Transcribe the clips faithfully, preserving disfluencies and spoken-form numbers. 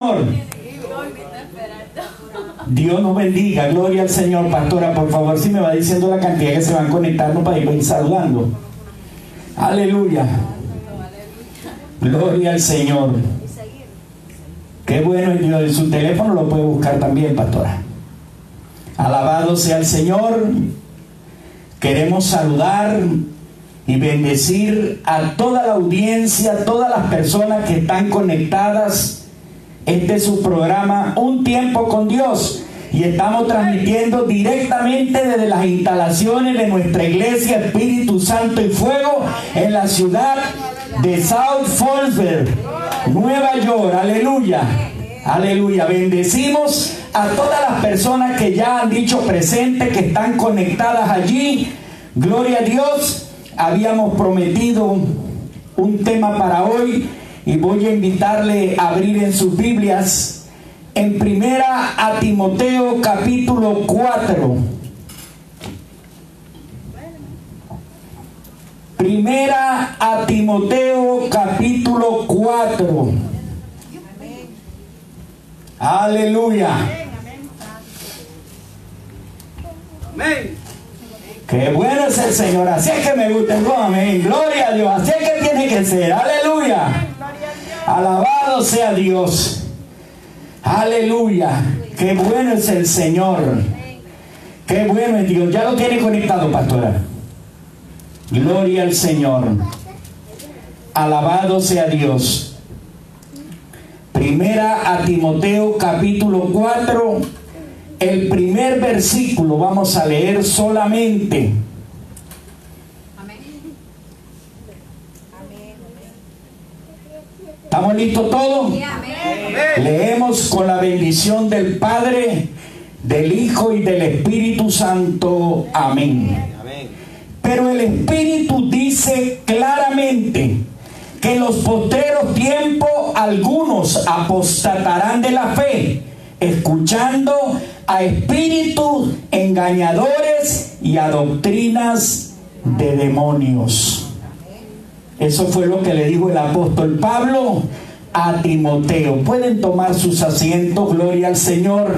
Dios nos bendiga, gloria al Señor. Pastora, por favor, si me va diciendo la cantidad que se van conectando para ir saludando. Aleluya. Gloria al Señor. Qué bueno es Dios. En su teléfono lo puede buscar también, pastora. Alabado sea el Señor. Queremos saludar y bendecir a toda la audiencia, a todas las personas que están conectadas. Este es su programa Un Tiempo con Dios y estamos transmitiendo directamente desde las instalaciones de nuestra iglesia Espíritu Santo y Fuego en la ciudad de South Fallsville, Nueva York. Aleluya, aleluya. Bendecimos a todas las personas que ya han dicho presente, que están conectadas allí. Gloria a Dios. Habíamos prometido un tema para hoy y voy a invitarle a abrir en sus Biblias en Primera a Timoteo capítulo cuatro. Primera a Timoteo capítulo cuatro. Aleluya. Amén. Qué bueno es el Señor. Así es que me gusta. Amén. Gloria a Dios. Así es que tiene que ser. Aleluya. Alabado sea Dios. Aleluya. Qué bueno es el Señor. Qué bueno es Dios. Ya lo tiene conectado, pastora. Gloria al Señor. Alabado sea Dios. Primera a Timoteo capítulo cuatro. El primer versículo vamos a leer solamente. ¿Estamos listos todos? Sí, amén. Leemos con la bendición del Padre, del Hijo y del Espíritu Santo. Amén. Amén. Pero el Espíritu dice claramente que en los postreros tiempos algunos apostatarán de la fe, escuchando a espíritus engañadores y a doctrinas de demonios. Eso fue lo que le dijo el apóstol Pablo a Timoteo. Pueden tomar sus asientos, gloria al Señor.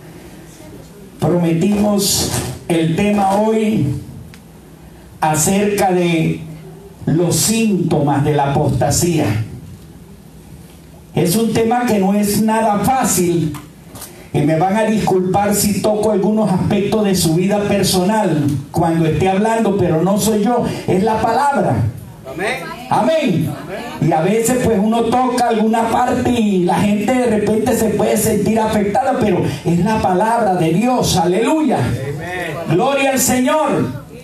Prometimos el tema hoy acerca de los síntomas de la apostasía. Es un tema que no es nada fácil y me van a disculpar si toco algunos aspectos de su vida personal cuando esté hablando, pero no soy yo, es la palabra. Amén. Amén. Y a veces pues uno toca alguna parte y la gente de repente se puede sentir afectada, pero es la palabra de Dios. Aleluya. Amén. Gloria al Señor.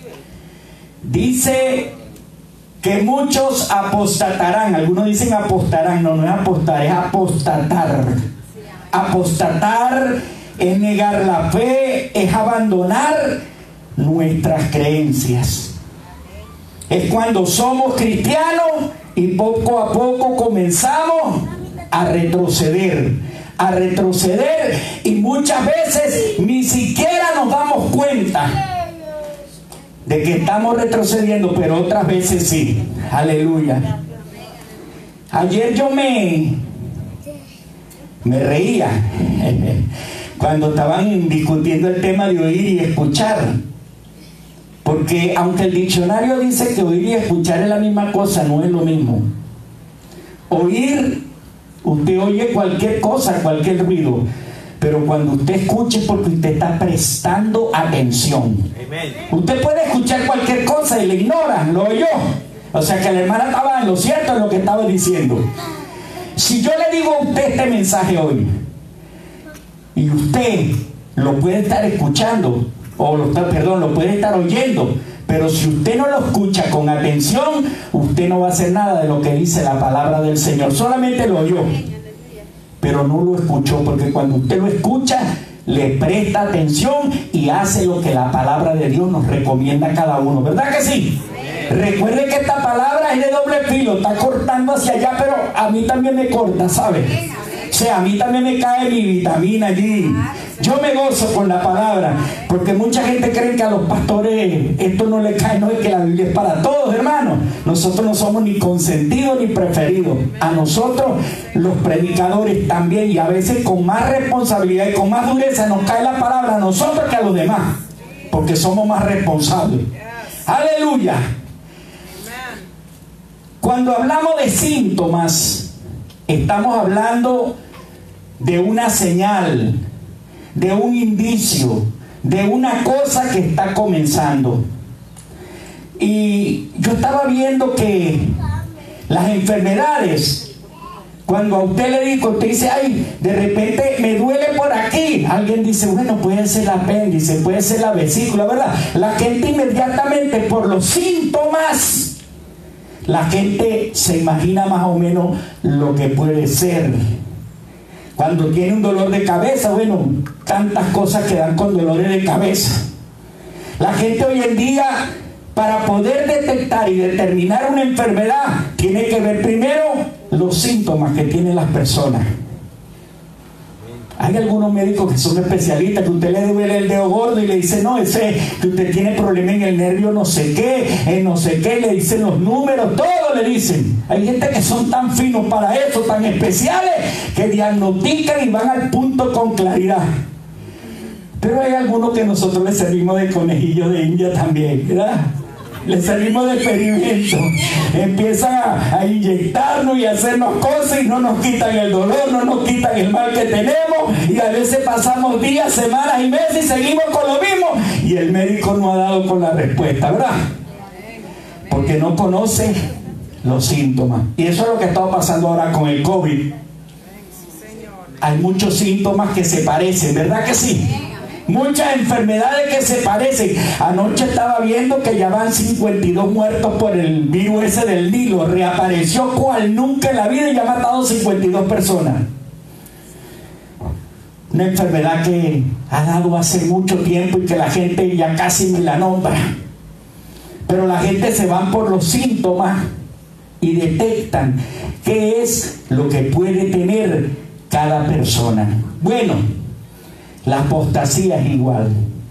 Dice que muchos apostatarán. Algunos dicen apostarán. No, no es apostar, es apostatar. Apostatar es negar la fe, es abandonar nuestras creencias. Es cuando somos cristianos y poco a poco comenzamos a retroceder, a retroceder y muchas veces ni siquiera nos damos cuenta de que estamos retrocediendo, pero otras veces sí. Aleluya. Ayer yo me, me reía cuando estaban discutiendo el tema de oír y escuchar. Porque aunque el diccionario dice que oír y escuchar es la misma cosa, no es lo mismo. Oír, usted oye cualquier cosa, cualquier ruido. Pero cuando usted escuche es porque usted está prestando atención. Amen. Usted puede escuchar cualquier cosa y le ignora, lo oyó. O sea que la hermana estaba en lo cierto en lo que estaba diciendo. Si yo le digo a usted este mensaje hoy, y usted lo puede estar escuchando, o lo está, perdón, lo puede estar oyendo, pero si usted no lo escucha con atención, usted no va a hacer nada de lo que dice la palabra del Señor. Solamente lo oyó, pero no lo escuchó, porque cuando usted lo escucha, le presta atención y hace lo que la palabra de Dios nos recomienda a cada uno. ¿Verdad que sí? Recuerde que esta palabra es de doble filo, está cortando hacia allá, pero a mí también me corta, ¿sabe? O sea, a mí también me cae mi vitamina allí. Yo me gozo con la palabra, porque mucha gente cree que a los pastores esto no le cae. No, es que la Biblia es para todos, hermanos. Nosotros no somos ni consentidos ni preferidos. A nosotros, los predicadores también, y a veces con más responsabilidad y con más dureza nos cae la palabra a nosotros que a los demás, porque somos más responsables. Aleluya. Cuando hablamos de síntomas, estamos hablando de una señal, de un indicio, de una cosa que está comenzando. Y yo estaba viendo que las enfermedades, cuando a usted le digo, usted dice, ay, de repente me duele por aquí. Alguien dice, bueno, puede ser el apéndice, puede ser la vesícula, ¿verdad? La gente inmediatamente por los síntomas, la gente se imagina más o menos lo que puede ser. Cuando tiene un dolor de cabeza, bueno, tantas cosas que dan con dolores de cabeza. La gente hoy en día, para poder detectar y determinar una enfermedad, tiene que ver primero los síntomas que tienen las personas. Hay algunos médicos que son especialistas, que usted le duele el dedo gordo y le dice, no, ese que usted tiene problema en el nervio no sé qué, en no sé qué, le dicen los números, todo le dicen. Hay gente que son tan finos para eso, tan especiales, que diagnostican y van al punto con claridad. Pero hay algunos que nosotros les servimos de conejillos de India también, ¿verdad? Les servimos de experimento. Empiezan a, a inyectarnos y a hacernos cosas y no nos quitan el dolor, no nos quitan el mal que tenemos, y a veces pasamos días, semanas y meses y seguimos con lo mismo, y el médico no ha dado con la respuesta, ¿verdad? Porque no conoce los síntomas. Y eso es lo que está pasando ahora con el COVID. Hay muchos síntomas que se parecen, ¿verdad que sí? Muchas enfermedades que se parecen. Anoche estaba viendo que ya van cincuenta y dos muertos por el virus ese del Nilo. Reapareció cual nunca en la vida y ya ha matado cincuenta y dos personas. Una enfermedad que ha dado hace mucho tiempo y que la gente ya casi ni la nombra. Pero la gente se van por los síntomas y detectan qué es lo que puede tener cada persona. Bueno, la apostasía es igual.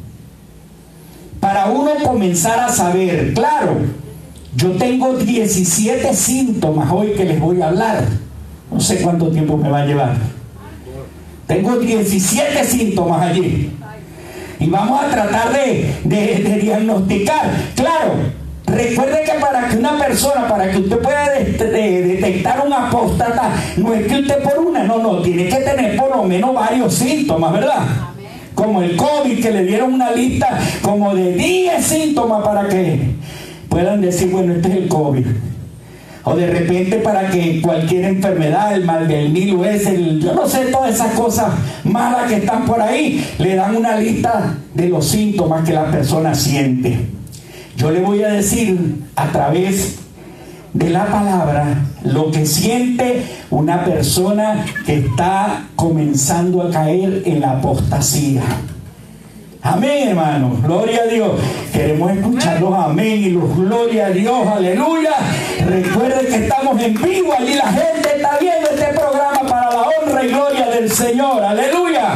Para uno comenzar a saber, claro, yo tengo diecisiete síntomas hoy que les voy a hablar. No sé cuánto tiempo me va a llevar. Tengo diecisiete síntomas allí. Y vamos a tratar de, de, de diagnosticar. Claro, recuerde que para que una persona, para que usted pueda de, de, detectar un apóstata, no es que usted por una, no, no, tiene que tener por lo menos varios síntomas, ¿verdad? Como el COVID, que le dieron una lista como de diez síntomas para que puedan decir, bueno, este es el COVID. O de repente para que cualquier enfermedad, el mal del Nilo es el, yo no sé, todas esas cosas malas que están por ahí, le dan una lista de los síntomas que la persona siente. Yo le voy a decir a través de la palabra lo que siente una persona que está comenzando a caer en la apostasía. Amén, hermano. Gloria a Dios. Queremos escuchar los amén y los gloria a Dios. Aleluya. Recuerden que estamos en vivo. Allí la gente está viendo este programa para la honra y gloria del Señor. Aleluya.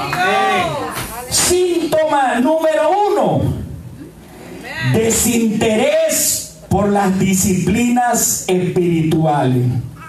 Síntoma número uno: desinterés por las disciplinas espirituales.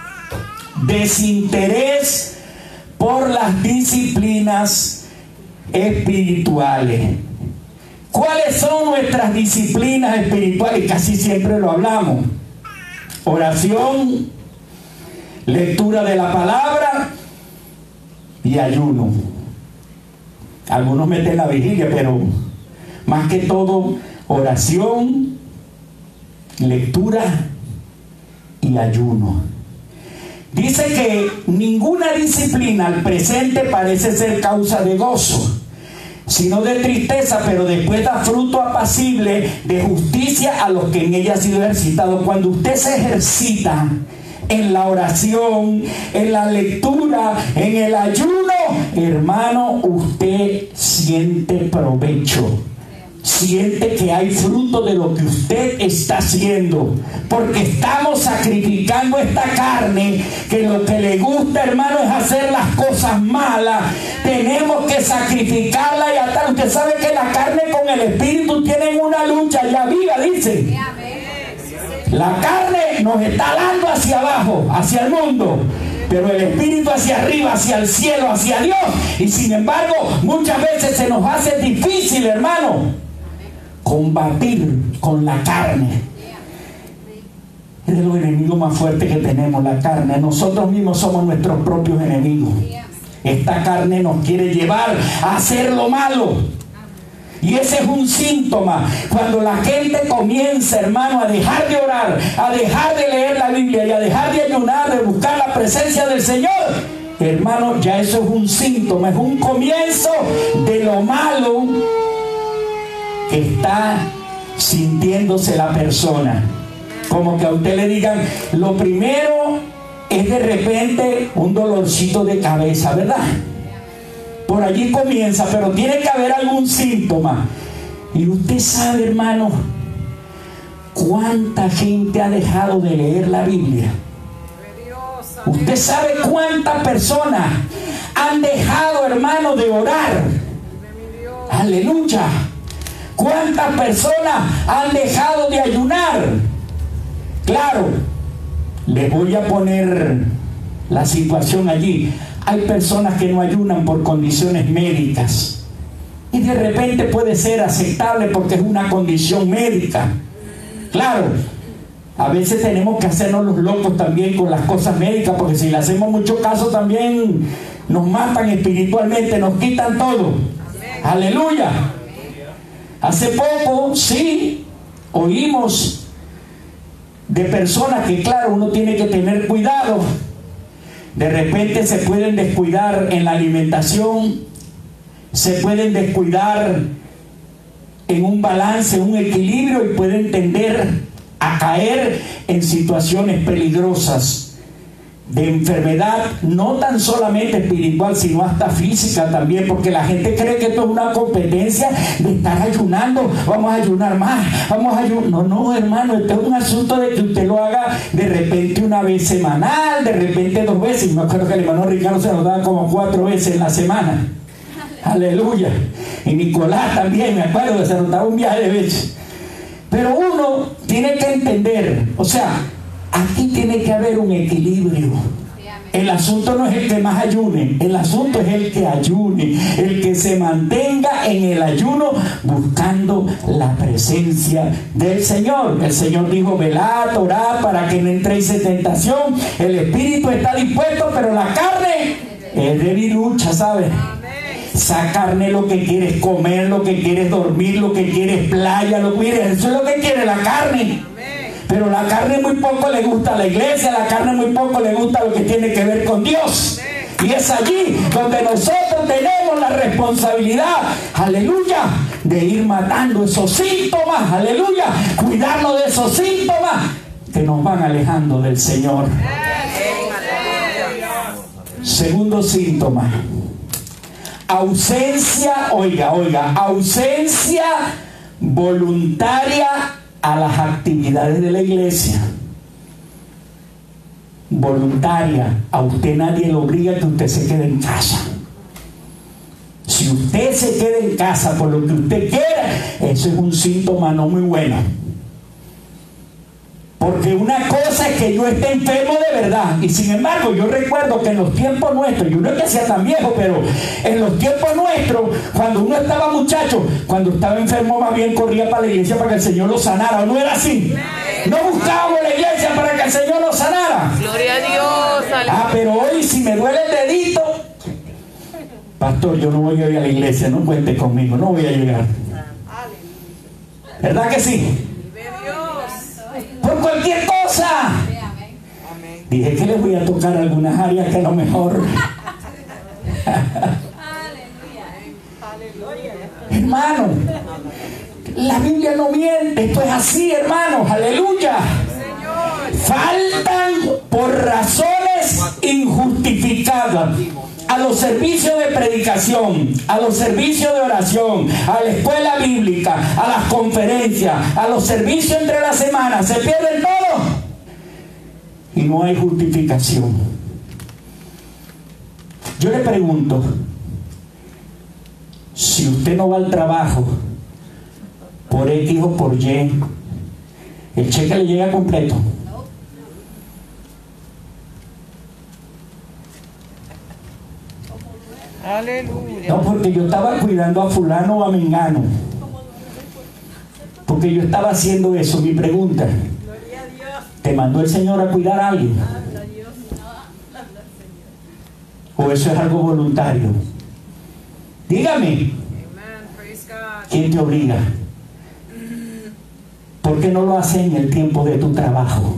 Desinterés por las disciplinas espirituales. ¿Cuáles son nuestras disciplinas espirituales? Casi siempre lo hablamos: oración, lectura de la palabra y ayuno. Algunos meten la vigilia, pero más que todo oración, lectura y ayuno. Dice que ninguna disciplina al presente parece ser causa de gozo, sino de tristeza, pero después da fruto apacible de justicia a los que en ella han sido ejercitados. Cuando usted se ejercita en la oración, en la lectura, en el ayuno, hermano, usted siente provecho, siente que hay fruto de lo que usted está haciendo, porque estamos sacrificando esta carne, que lo que le gusta, hermano, es hacer las cosas malas. Tenemos que sacrificarla y atar. Usted sabe que la carne con el espíritu tienen una lucha ya viva, dice. La carne nos está dando hacia abajo, hacia el mundo, pero el espíritu hacia arriba, hacia el cielo, hacia Dios. Y sin embargo, muchas veces se nos hace difícil, hermano, combatir con la carne. Es de los enemigos más fuertes que tenemos, la carne. Nosotros mismos somos nuestros propios enemigos. Esta carne nos quiere llevar a hacer lo malo. Y ese es un síntoma. Cuando la gente comienza, hermano, a dejar de orar, a dejar de leer la Biblia y a dejar de ayunar, de buscar la presencia del Señor, hermano, ya eso es un síntoma, es un comienzo de lo malo que está sintiéndose la persona. Como que a usted le digan, lo primero es de repente un dolorcito de cabeza, ¿verdad? Por allí comienza, pero tiene que haber algún síntoma. Y usted sabe, hermano, cuánta gente ha dejado de leer la Biblia. Usted sabe cuántas personas han dejado, hermano, de orar. Aleluya. Cuántas personas han dejado de ayunar. Claro, les voy a poner la situación allí. Hay personas que no ayunan por condiciones médicas. Y de repente puede ser aceptable porque es una condición médica. Claro, a veces tenemos que hacernos los locos también con las cosas médicas, porque si le hacemos mucho caso también nos matan espiritualmente, nos quitan todo. Aleluya. Hace poco, sí, oímos de personas que, claro, uno tiene que tener cuidado. De repente se pueden descuidar en la alimentación, se pueden descuidar en un balance, un equilibrio, y pueden tender a caer en situaciones peligrosas de enfermedad, no tan solamente espiritual, sino hasta física también, porque la gente cree que esto es una competencia de estar ayunando. Vamos a ayunar más, vamos a ayunar. No, no, hermano, esto es un asunto de que usted lo haga de repente una vez semanal, de repente dos veces. Me acuerdo que el hermano Ricardo se nos daba como cuatro veces en la semana. Aleluya. Y Nicolás también, me acuerdo que se nos daba un viaje de veces. Pero uno tiene que entender, o sea, aquí tiene que haber un equilibrio. El asunto no es el que más ayune, el asunto es el que ayune, el que se mantenga en el ayuno buscando la presencia del Señor. El Señor dijo, velad, orad para que no entréis en tentación. El espíritu está dispuesto, pero la carne es debilucha, ¿sabes? Esa carne lo que quiere es comer, lo que quiere es dormir, lo que quiere es playa, lo que quiere, eso es lo que quiere la carne. Pero la carne muy poco le gusta a la iglesia, la carne muy poco le gusta lo que tiene que ver con Dios. Y es allí donde nosotros tenemos la responsabilidad, aleluya, de ir matando esos síntomas, aleluya, cuidarnos de esos síntomas que nos van alejando del Señor. Segundo síntoma, ausencia, oiga, oiga, ausencia voluntaria a las actividades de la iglesia. Voluntaria. A usted nadie le obliga a que usted se quede en casa. Si usted se queda en casa por lo que usted quiera, eso es un síntoma no muy bueno. Porque una cosa es que yo esté enfermo de verdad. Y sin embargo, yo recuerdo que en los tiempos nuestros, yo no es que sea tan viejo, pero en los tiempos nuestros, cuando uno estaba muchacho, cuando estaba enfermo, más bien corría para la iglesia para que el Señor lo sanara. ¿O no era así? No buscábamos la iglesia para que el Señor lo sanara. Gloria a Dios. Ah, pero hoy si me duele el dedito, pastor, yo no voy a ir a la iglesia, no cuente conmigo, no voy a llegar. ¿Verdad que sí? Por cualquier cosa. Dije que les voy a tocar algunas áreas que a lo mejor hermano, la Biblia no miente, esto es así, hermanos, aleluya. Faltan por razones injustificadas. a los servicios de predicación, a los servicios de oración, a la escuela bíblica, a las conferencias, a los servicios entre la semana, se pierden todos y no hay justificación. Yo le pregunto, si usted no va al trabajo por X o por Y, ¿el cheque le llega completo? Aleluya. No, porque yo estaba cuidando a fulano o a mengano. Porque yo estaba haciendo eso. Mi pregunta, ¿te mandó el Señor a cuidar a alguien? ¿O eso es algo voluntario? Dígame, ¿quién te obliga? ¿Por qué no lo haces en el tiempo de tu trabajo?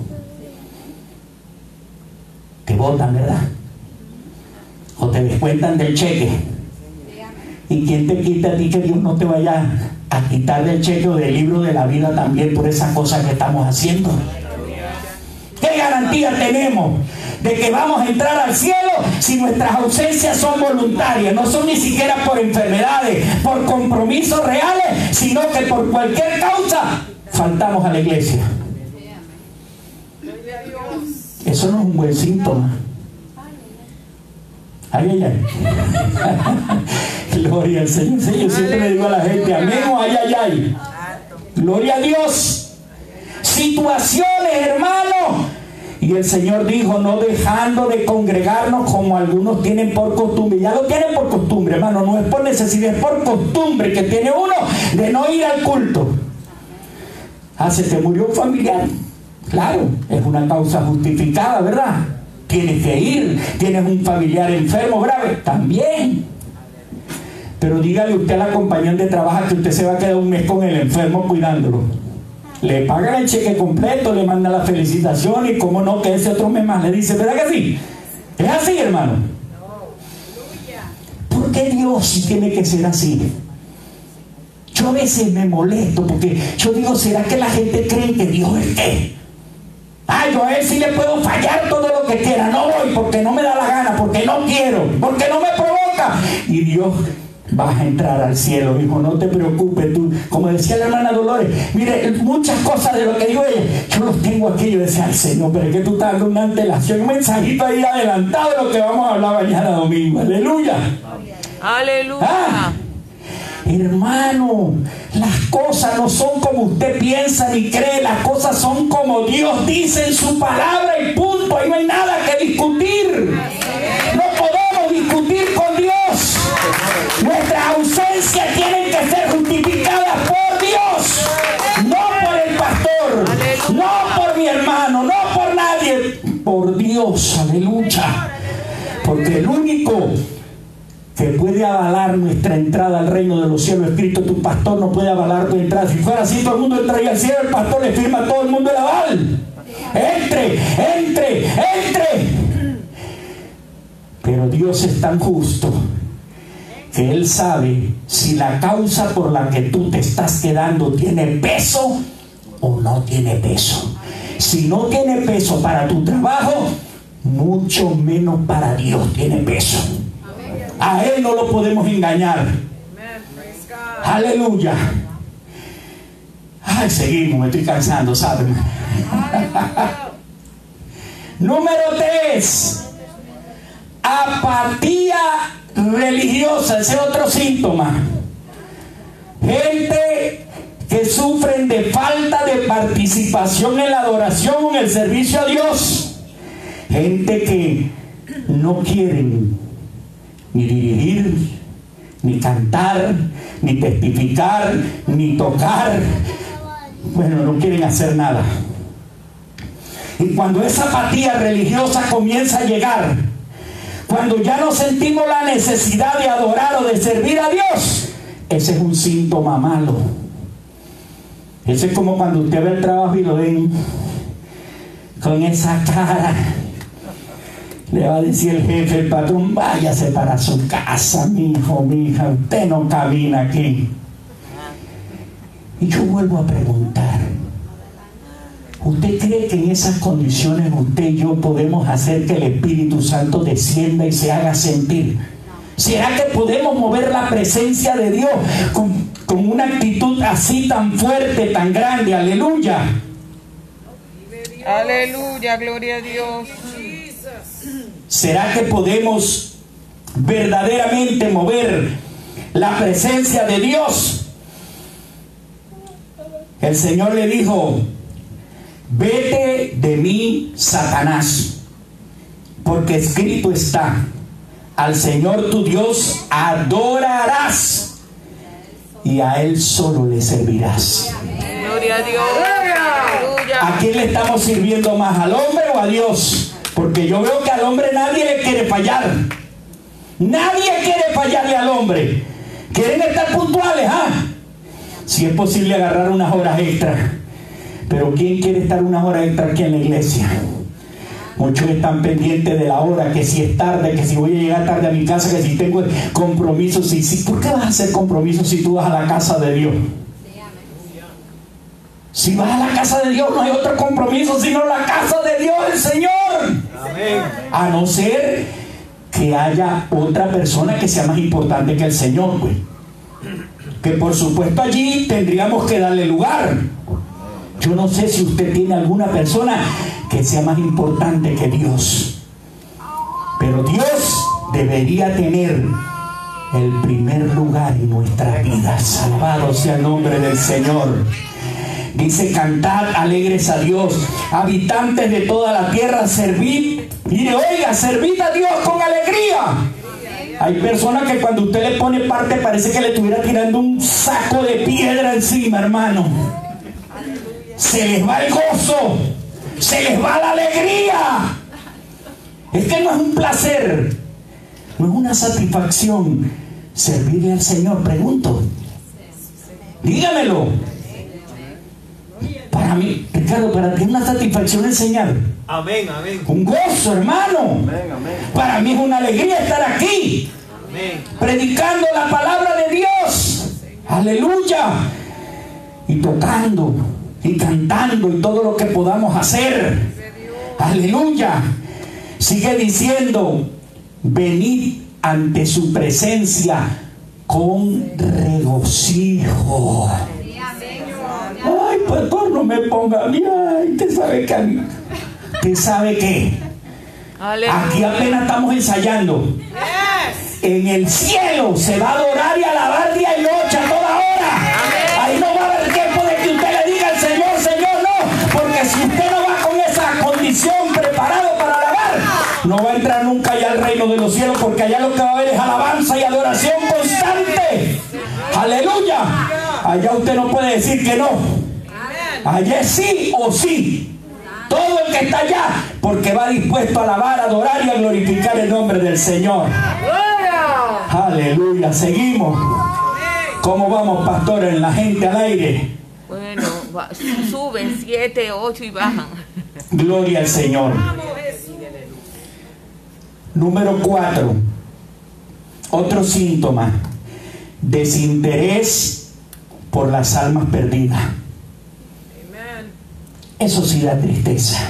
Te botan, ¿verdad? O te descuentan del cheque. ¿Y quién te quita a ti que Dios no te vaya a quitar del cheque o del libro de la vida también por esas cosas que estamos haciendo? ¿Qué garantía tenemos de que vamos a entrar al cielo si nuestras ausencias son voluntarias? No son ni siquiera por enfermedades, por compromisos reales, sino que por cualquier causa faltamos a la iglesia. Eso no es un buen síntoma. Ay, ay, ay. Gloria al Señor. Sí, yo siempre le digo a la gente, amén o ay, ay, ay. Gloria a Dios. Situaciones, hermano. Y el Señor dijo, no dejando de congregarnos como algunos tienen por costumbre. Ya lo tienen por costumbre, hermano. No es por necesidad, es por costumbre que tiene uno de no ir al culto. Ah, se te murió un familiar. Claro, es una causa justificada, ¿verdad? Tienes que ir. Tienes un familiar enfermo grave, también. Pero dígale usted a la compañía de trabajo que usted se va a quedar un mes con el enfermo cuidándolo. Le pagan el cheque completo, le mandan la felicitación y cómo no, que ese otro mes más le dice, ¿verdad que sí? Es así, hermano. ¿Por qué Dios tiene que ser así? Yo a veces me molesto porque yo digo, ¿será que la gente cree que Dios es qué? Ah, yo a él sí le puedo fallar todo lo que quiera, no voy porque no me da la gana, porque no quiero, porque no me provoca. Y Dios, vas a entrar al cielo, hijo, no te preocupes tú. Como decía la hermana Dolores, mire, muchas cosas de lo que digo ella, yo los tengo aquí. Yo decía, al Señor, pero es que tú estás dando una antelación, un mensajito ahí adelantado de lo que vamos a hablar mañana domingo. Aleluya. Aleluya. Ah, hermano, las cosas no son como usted piensa ni cree, las cosas son como Dios dice en su palabra y punto. Ahí no hay nada que discutir. No podemos discutir con Dios. Nuestras ausencias tienen que ser justificadas por Dios, no por el pastor, no por mi hermano, no por nadie, por Dios. Aleluya. Porque el único que puede avalar nuestra entrada al reino de los cielos es Cristo. Tu pastor no puede avalar tu entrada. Si fuera así, todo el mundo entraría al cielo. El pastor le firma a todo el mundo el aval. Entre, entre, entre. Pero Dios es tan justo que Él sabe si la causa por la que tú te estás quedando tiene peso o no tiene peso. Si no tiene peso para tu trabajo, mucho menos para Dios tiene peso. A Él no lo podemos engañar. Aleluya. Ay, seguimos, me estoy cansando, ¿saben? Número tres. Apatía religiosa. Ese es otro síntoma. Gente que sufren de falta de participación en la adoración, en el servicio a Dios. Gente que no quieren ni dirigir, ni cantar, ni testificar, ni tocar. Bueno, no quieren hacer nada. Y cuando esa apatía religiosa comienza a llegar, cuando ya no sentimos la necesidad de adorar o de servir a Dios, ese es un síntoma malo. Ese es como cuando usted ve el trabajo y lo ven con esa cara. Le va a decir el jefe, el patrón, váyase para su casa, mi hijo, mi hija, usted no camina aquí. Y yo vuelvo a preguntar, ¿Usted cree que en esas condiciones usted y yo podemos hacer que el Espíritu Santo descienda y se haga sentir? ¿Será que podemos mover la presencia de Dios con, con una actitud así tan fuerte, tan grande? Aleluya. Aleluya, gloria a Dios. ¿Será que podemos verdaderamente mover la presencia de Dios? El Señor le dijo: vete de mí, Satanás, porque escrito está: al Señor tu Dios adorarás y a Él solo le servirás. Gloria a Dios. Aleluya. ¿A quién le estamos sirviendo más, al hombre o a Dios? Porque yo veo que al hombre nadie le quiere fallar. Nadie quiere fallarle al hombre. Quieren estar puntuales, ¿ah? Si es posible agarrar unas horas extras. Pero ¿quién quiere estar unas horas extras aquí en la iglesia? Muchos están pendientes de la hora, que si es tarde, que si voy a llegar tarde a mi casa, que si tengo compromisos. Si, si, ¿por qué vas a hacer compromisos si tú vas a la casa de Dios? Si vas a la casa de Dios, no hay otro compromiso sino la casa de Dios, el Señor. Amén. A no ser que haya otra persona que sea más importante que el Señor, pues. Que por supuesto allí tendríamos que darle lugar. Yo no sé si usted tiene alguna persona que sea más importante que Dios, pero Dios debería tener el primer lugar en nuestras vidas. Alabado sea el nombre del Señor. Dice: cantad alegres a Dios, habitantes de toda la tierra, servid. Mire, oiga, servid a Dios con alegría. Hay personas que cuando usted le pone parte parece que le estuviera tirando un saco de piedra encima, hermano. Se les va el gozo, se les va la alegría. Es que no es un placer, no es una satisfacción servirle al Señor. Pregunto, dígamelo. Para mí, Ricardo, para ti es una satisfacción enseñar. Amén, amén. Un gozo, hermano. Amén, amén. Para mí es una alegría estar aquí, Amén, predicando la palabra de Dios. Aleluya. Y tocando y cantando y todo lo que podamos hacer. Aleluya. Sigue diciendo: venid ante su presencia con regocijo. Ay, pastor, no me ponga bien. Ay, ¿usted sabe qué? ¿Usted sabe qué? Aleluya. Aquí apenas estamos ensayando. En el cielo se va a adorar y alabar día y noche a toda hora. Ahí no va a haber tiempo de que usted le diga al Señor, Señor, no. Porque si usted no va con esa condición preparado para alabar, no va a entrar nunca allá al reino de los cielos, porque allá lo que va a haber es alabanza y adoración constante. Aleluya. Allá usted no puede decir que no. Allá es sí o sí. Todo el que está allá, porque va dispuesto a alabar, a adorar y a glorificar el nombre del Señor. Aleluya. Seguimos. ¿Cómo vamos, pastor, en la gente al aire? Bueno, va- suben siete, ocho y bajan. Gloria al Señor. Número cuatro. Otro síntoma: desinterés por las almas perdidas. Eso sí da tristeza.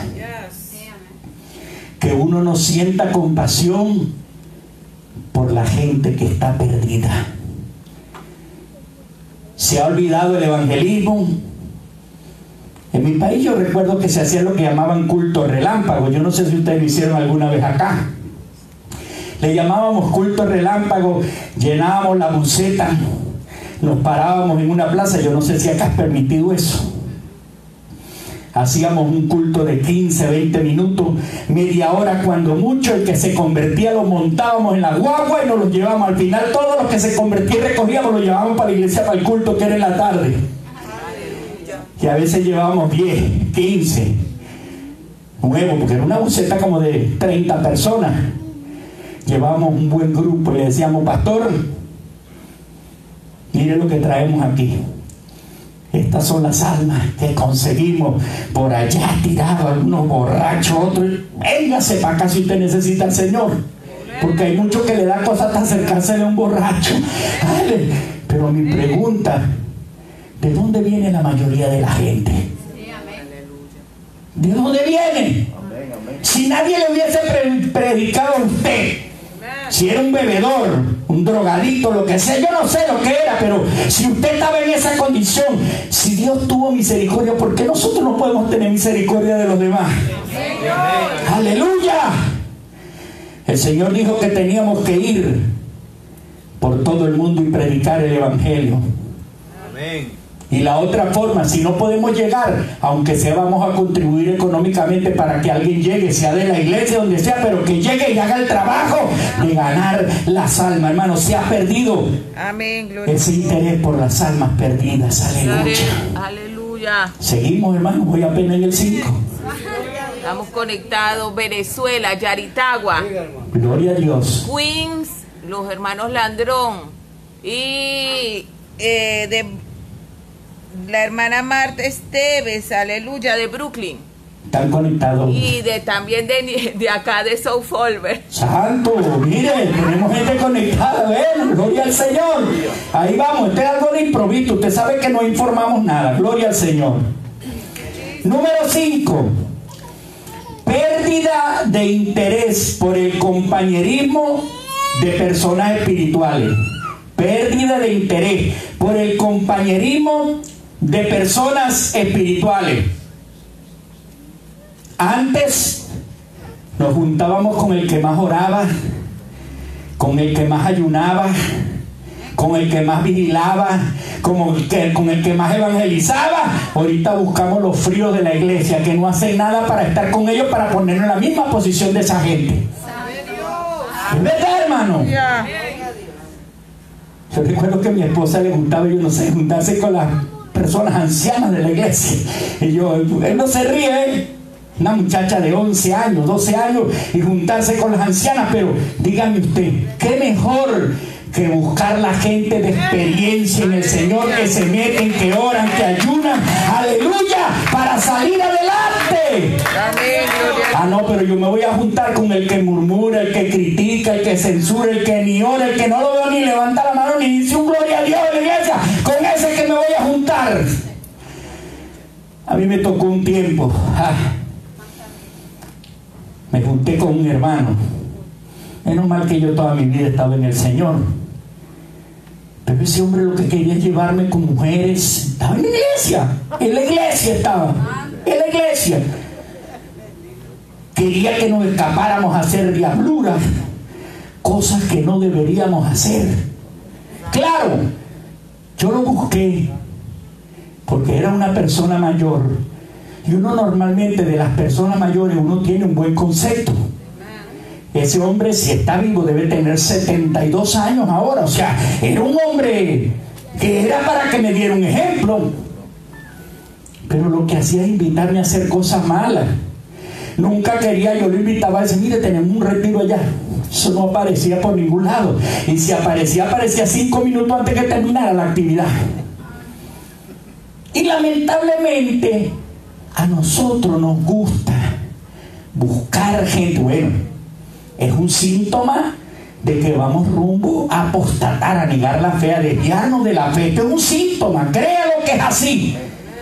Que uno no sienta compasión por la gente que está perdida. Se ha olvidado el evangelismo. En mi país yo recuerdo que se hacía lo que llamaban culto relámpago. Yo no sé si ustedes lo hicieron alguna vez acá. Le llamábamos culto relámpago. Llenábamos la buceta, nos parábamos en una plaza. Yo no sé si acá es permitido eso. Hacíamos un culto de quince, veinte minutos, media hora cuando mucho. El que se convertía lo montábamos en la guagua y nos lo llevábamos. Al final todos los que se convertían recogíamos, lo llevábamos para la iglesia, para el culto que era en la tarde. Y a veces llevábamos diez, quince nuevos, porque era una buceta como de treinta personas. Llevábamos un buen grupo y le decíamos: pastor, mire lo que traemos aquí. Estas son las almas que conseguimos por allá tirados, algunos borrachos, otros. Véngase para acá si usted necesita al Señor. Porque hay muchos que le da cosas hasta acercarse a un borracho. Ay, pero mi pregunta: ¿de dónde viene la mayoría de la gente? ¿De dónde viene? Si nadie le hubiese pre- predicado a usted, si era un bebedor, un drogadicto, lo que sea, yo no sé lo que era, pero si usted estaba en esa condición, si Dios tuvo misericordia, ¿por qué nosotros no podemos tener misericordia de los demás? Señor. ¡Aleluya! El Señor dijo que teníamos que ir por todo el mundo y predicar el Evangelio. Amén. Y la otra forma, si no podemos llegar, aunque sea vamos a contribuir económicamente para que alguien llegue, sea de la iglesia, donde sea, pero que llegue y haga el trabajo de ganar las almas, hermano. Se ha perdido Amén, gloria. Ese interés por las almas perdidas. Aleluya. Aleluya. Seguimos, hermano, voy apenas en el cinco. Estamos conectados. Venezuela, Yaritagua. Gloria a Dios. Queens, los hermanos Landrón. Y eh, de la hermana Marta Esteves, aleluya, de Brooklyn. Están conectados. Y de también de, de acá de South Folver. Santo, mire, tenemos gente conectada, bueno, gloria al Señor. Ahí vamos, este es algo de improviso, usted sabe que no informamos nada, gloria al Señor. Número cinco, pérdida de interés por el compañerismo de personas espirituales. Pérdida de interés por el compañerismo de personas espirituales. Antes nos juntábamos con el que más oraba, con el que más ayunaba, con el que más vigilaba, con el que, con el que más evangelizaba. Ahorita buscamos los fríos de la iglesia que no hacen nada para estar con ellos, para ponernos en la misma posición de esa gente. ¿Es verdad, hermano? Yo recuerdo que a mi esposa le gustaba, yo no sé, juntarse con las personas ancianas de la iglesia. Y yo, él no se ríe, ¿eh? Una muchacha de once años, doce años, y juntarse con las ancianas. Pero dígame usted, ¿qué mejor que buscar la gente de experiencia en el Señor, que se meten, que oran, que ayunan, aleluya, para salir adelante? Ah, no, pero yo me voy a juntar con el que murmura, el que critica, el que censura, el que ni ora, el que no lo veo ni levanta la mano ni dice un gloria a Dios en la iglesia. Con ese que me voy a juntar. A mí me tocó un tiempo, ah, me junté con un hermano. Menos mal que yo toda mi vida estaba en el Señor, pero ese hombre lo que quería es llevarme con mujeres. Estaba en la iglesia, en la iglesia estaba, en la iglesia. Quería que nos escapáramos a hacer diabluras, cosas que no deberíamos hacer. Claro, yo lo busqué porque era una persona mayor, y uno normalmente de las personas mayores uno tiene un buen concepto. Ese hombre, si está vivo, debe tener setenta y dos años ahora. O sea, era un hombre que era para que me diera un ejemplo, pero lo que hacía es invitarme a hacer cosas malas. Nunca quería, yo lo invitaba a decir, mire, tenemos un retiro allá. Eso no aparecía por ningún lado, y si aparecía, aparecía cinco minutos antes que terminara la actividad. Y lamentablemente a nosotros nos gusta buscar gente. Bueno, es un síntoma de que vamos rumbo a apostatar, a negar la fe, a desviarnos de la fe. Esto es un síntoma, créalo que es así.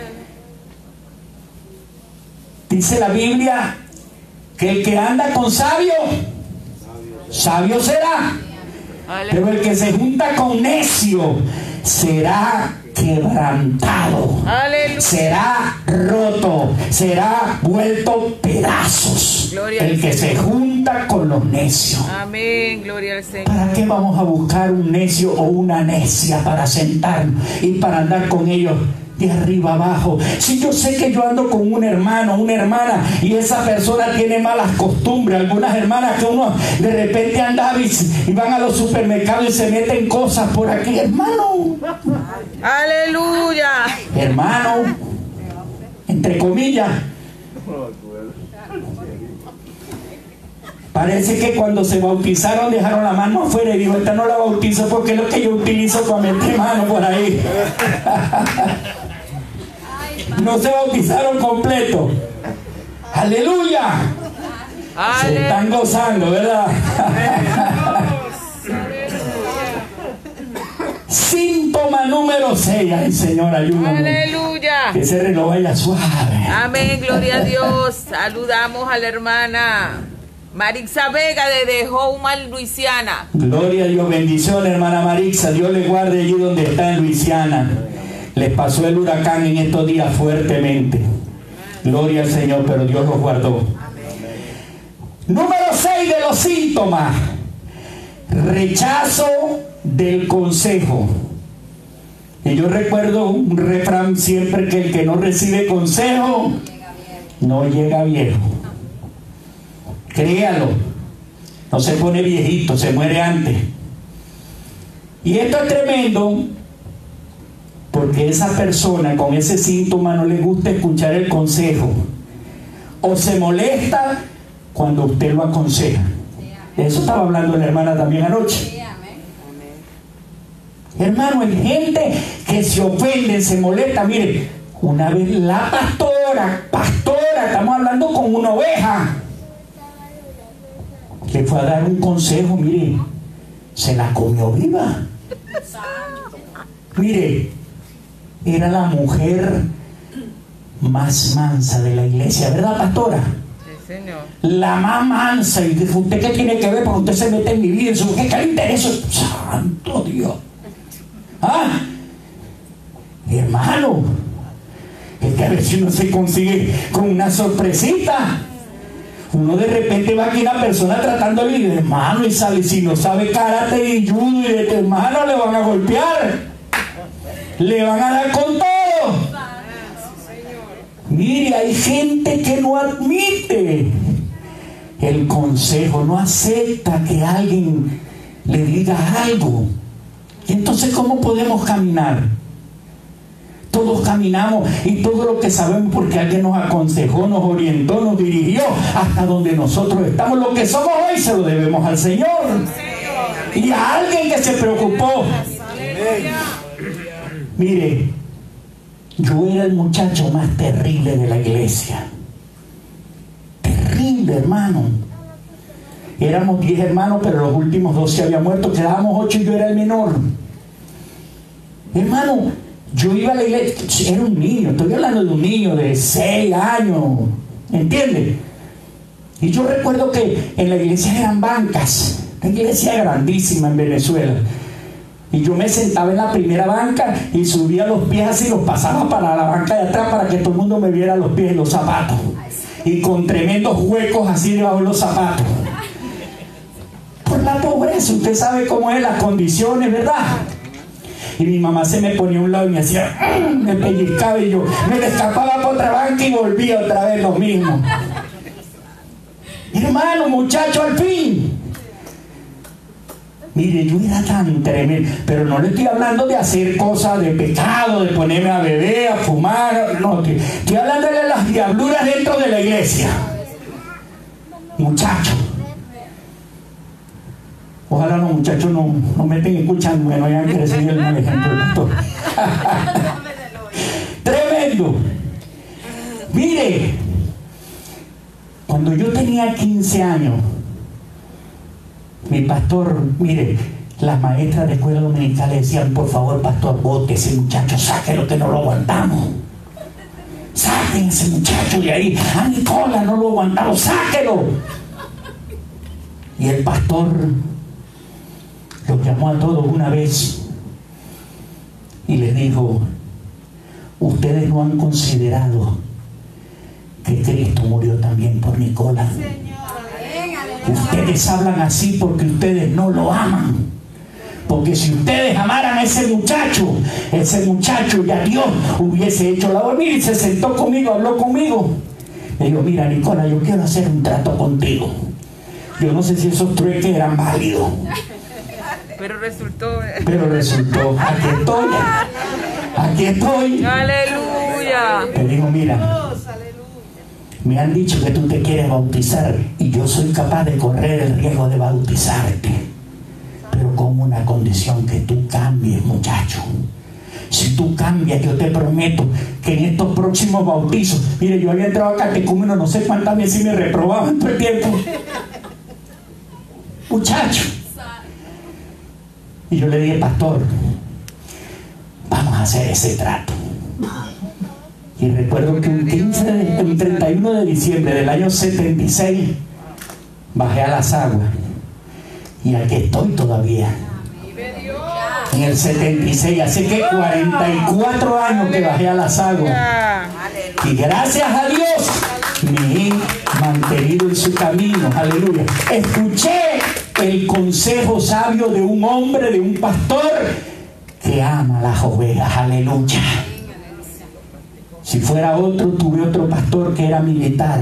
Dice la Biblia que el que anda con sabio, sabio será. Pero el que se junta con necio será quebrantado, aleluya, será roto, será vuelto pedazos. Gloria el que se junta con los necios. Amén, gloria al Señor. ¿Para qué vamos a buscar un necio o una necia para sentarnos y para andar con ellos de arriba abajo? Si yo sé que yo ando con un hermano, una hermana, y esa persona tiene malas costumbres. Algunas hermanas que uno de repente anda y, y van a los supermercados y se meten cosas por aquí. Hermano, aleluya, hermano, entre comillas, parece que cuando se bautizaron dejaron la mano afuera y dijo, esta no la bautizo porque es lo que yo utilizo para meter mano por ahí. No se bautizaron completo. Aleluya. Se están gozando, ¿verdad? Síntoma número Número seis. Ay, Señor, ayúdame. Aleluya. Que ese reloj vaya suave. Amén, gloria a Dios. Saludamos a la hermana Marixa Vega desde Houma, Luisiana. Gloria a Dios, bendición, hermana Marixa. Dios le guarde allí donde está en Luisiana. Les pasó el huracán en estos días fuertemente. Gloria al Señor, pero Dios los guardó. Número seis de los síntomas. Rechazo del consejo. Y yo recuerdo un refrán siempre, que el que no recibe consejo no llega viejo. Créalo, no se pone viejito, se muere antes. Y esto es tremendo, porque esa persona con ese síntoma no le gusta escuchar el consejo, o se molesta cuando usted lo aconseja. De eso estaba hablando la hermana también anoche. Hermano, hay gente que se ofende, se molesta. Mire, una vez la pastora, pastora, estamos hablando con una oveja, le fue a dar un consejo, mire, se la comió viva. Mire, era la mujer más mansa de la iglesia, ¿verdad, pastora? Sí, señor. La más mansa. Y dice, ¿usted qué tiene que ver? Porque usted se mete en mi vida. ¿Qué, qué le interesa? Santo Dios. Ah, hermano, es que a ver si uno se consigue con una sorpresita. Uno de repente va aquí una persona tratándole y de hermano, y sale, si no sabe karate y judo y de tu hermano, le van a golpear, le van a dar con todo. Mire, hay gente que no admite el consejo, no acepta que alguien le diga algo. Y entonces, ¿cómo podemos caminar? Todos caminamos y todo lo que sabemos porque alguien nos aconsejó, nos orientó, nos dirigió hasta donde nosotros estamos. Lo que somos hoy se lo debemos al Señor y a alguien que se preocupó. Mire, yo era el muchacho más terrible de la iglesia. Terrible, hermano. Éramos diez hermanos, pero los últimos dos se habían muerto. Quedábamos ocho y yo era el menor. Hermano, yo iba a la iglesia, era un niño, estoy hablando de un niño de seis años, ¿entiendes? Y yo recuerdo que en la iglesia eran bancas, la iglesia grandísima en Venezuela. Y yo me sentaba en la primera banca y subía los pies así, los pasaba para la banca de atrás para que todo el mundo me viera los pies y los zapatos. Y con tremendos huecos así debajo de los zapatos. Por la pobreza, usted sabe cómo es las condiciones, ¿verdad? Y mi mamá se me ponía a un lado y me hacía, me pellizcaba y yo me escapaba por otra banca y volvía otra vez lo mismo. Hermano, muchacho, al fin. Mire, yo era tan tremendo, pero no le estoy hablando de hacer cosas de pecado, de ponerme a beber, a fumar, no, estoy, estoy hablando de las diabluras dentro de la iglesia. Muchacho. Ojalá los muchachos no, no me estén escuchando, que no hayan crecido el mal ejemplo del pastor. Tremendo. Mire, cuando yo tenía quince años, mi pastor, mire, las maestras de escuela dominical le decían, por favor, pastor, bote ese muchacho, sáquelo que no lo aguantamos. Saquen ese muchacho de ahí. A Nicola no lo aguantamos, sáquelo. Y el pastor los llamó a todos una vez y les dijo, ustedes no han considerado que Cristo murió también por Nicola. Ustedes hablan así porque ustedes no lo aman. Porque si ustedes amaran a ese muchacho, ese muchacho ya Dios hubiese hecho la obra. Y se sentó conmigo, habló conmigo. Le digo, mira, Nicola, yo quiero hacer un trato contigo. Yo no sé si esos trueques eran válidos. Pero resultó. Pero resultó. Aquí estoy. Aquí estoy. Aleluya. Le digo, mira, me han dicho que tú te quieres bautizar y yo soy capaz de correr el riesgo de bautizarte, pero con una condición, que tú cambies, muchacho. Si tú cambias, yo te prometo que en estos próximos bautizos, mire, yo había entrado a catecúmeno no sé cuántas veces y me reprobaban todo el tiempo. Muchacho. Y yo le dije, pastor, vamos a hacer ese trato. Y recuerdo que un, quince de, un treinta y uno de diciembre del año setenta y seis bajé a las aguas. Y aquí estoy todavía. En el setenta y seis, así que cuarenta y cuatro años que bajé a las aguas. Y gracias a Dios me he mantenido en su camino. Aleluya. Escuché el consejo sabio de un hombre, de un pastor que ama las ovejas. Aleluya. Si fuera otro, tuve otro pastor que era militar.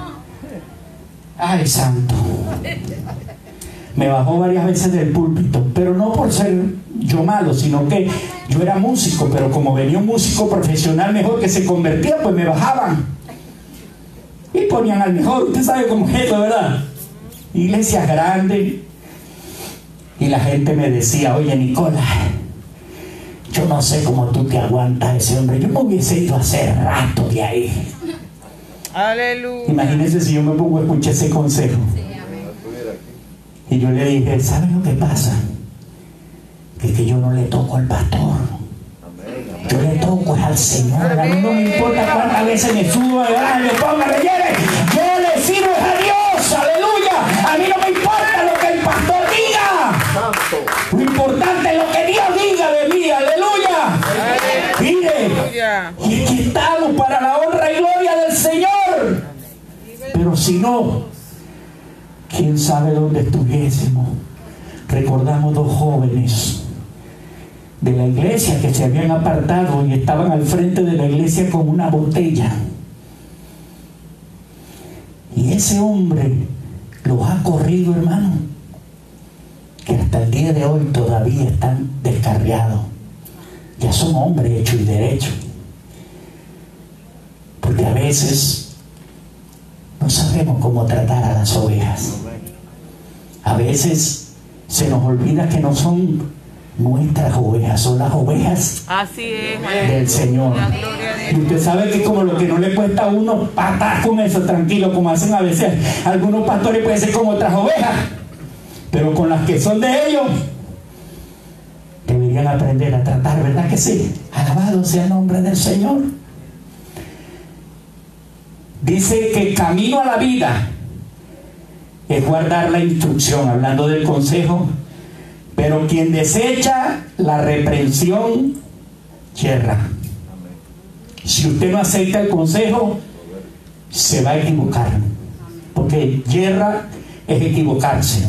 Ay, santo. Me bajó varias veces del púlpito, pero no por ser yo malo, sino que yo era músico, pero como venía un músico profesional mejor que se convertía, pues me bajaban y ponían al mejor. Usted sabe cómo es eso, ¿verdad? Iglesias grandes, y la gente me decía: oye, Nicolás, yo no sé cómo tú te aguantas ese hombre, yo me hubiese ido hace rato de ahí. Aleluya. Imagínense si yo me pongo a escuchar ese consejo. Y yo le dije: ¿sabes lo que pasa? Que, que yo no le toco al pastor, yo le toco al Señor. A mí no me importa cuántas veces me subo, ah, me ponga, me lleve, yo le sirvo a Dios. Aleluya. A mí no me importa lo que el pastor diga, lo importante es lo que Dios diga de mí. Aleluya. Mire, y aquí estamos para la honra y gloria del Señor. Pero si no, quién sabe dónde estuviésemos. Recordamos dos jóvenes de la iglesia que se habían apartado y estaban al frente de la iglesia con una botella. Y ese hombre los ha corrido, hermano, que hasta el día de hoy todavía están descarriados. Ya son hombres hechos y derechos. Porque a veces no sabemos cómo tratar a las ovejas. A veces se nos olvida que no son nuestras ovejas, son las ovejas Así es, del Señor. Y usted sabe que como lo que no le cuesta a uno patar con eso, tranquilo, como hacen a veces algunos pastores, pueden ser como otras ovejas, pero con las que son de ellos deberían aprender a tratar, ¿verdad que sí? Alabado sea el nombre del Señor. Dice que camino a la vida es guardar la instrucción, hablando del consejo, pero quien desecha la reprensión yerra. Si usted no acepta el consejo, se va a equivocar, porque yerra es equivocarse.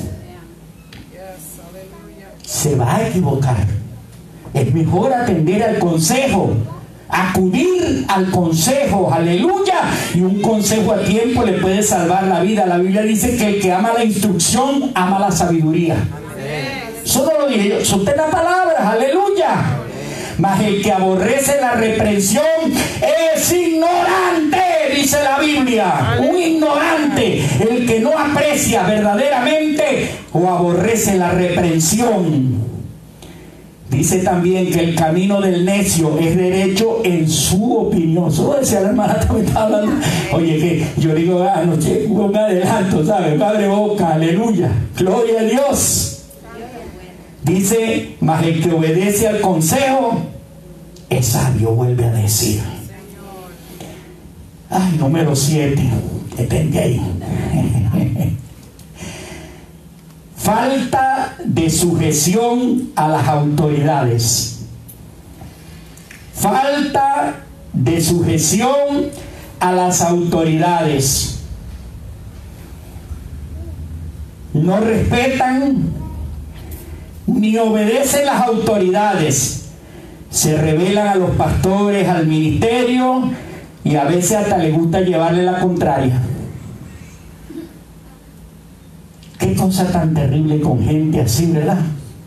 Se va a equivocar. Es mejor atender al consejo, acudir al consejo. Aleluya. Y un consejo a tiempo le puede salvar la vida. La Biblia dice que el que ama la instrucción ama la sabiduría. Eso no lo dije yo, eso está en las palabras. Aleluya. Mas el que aborrece la reprensión es ignorante, dice la Biblia. Un ignorante, el que no aprecia verdaderamente o aborrece la reprensión. Dice también que el camino del necio es derecho en su opinión. Solo decía la hermana, también estaba hablando. Oye, que yo digo, ah, no, che, me adelanto, ¿sabes? Padre boca, aleluya, gloria a Dios. Dice, mas el que obedece al consejo es sabio, vuelve a decir. Ay, número siete, depende ahí. Falta de sujeción a las autoridades. Falta de sujeción a las autoridades. No respetan ni obedecen las autoridades. Se rebelan a los pastores, al ministerio, y a veces hasta les gusta llevarle la contraria. Qué cosa tan terrible con gente así, ¿verdad?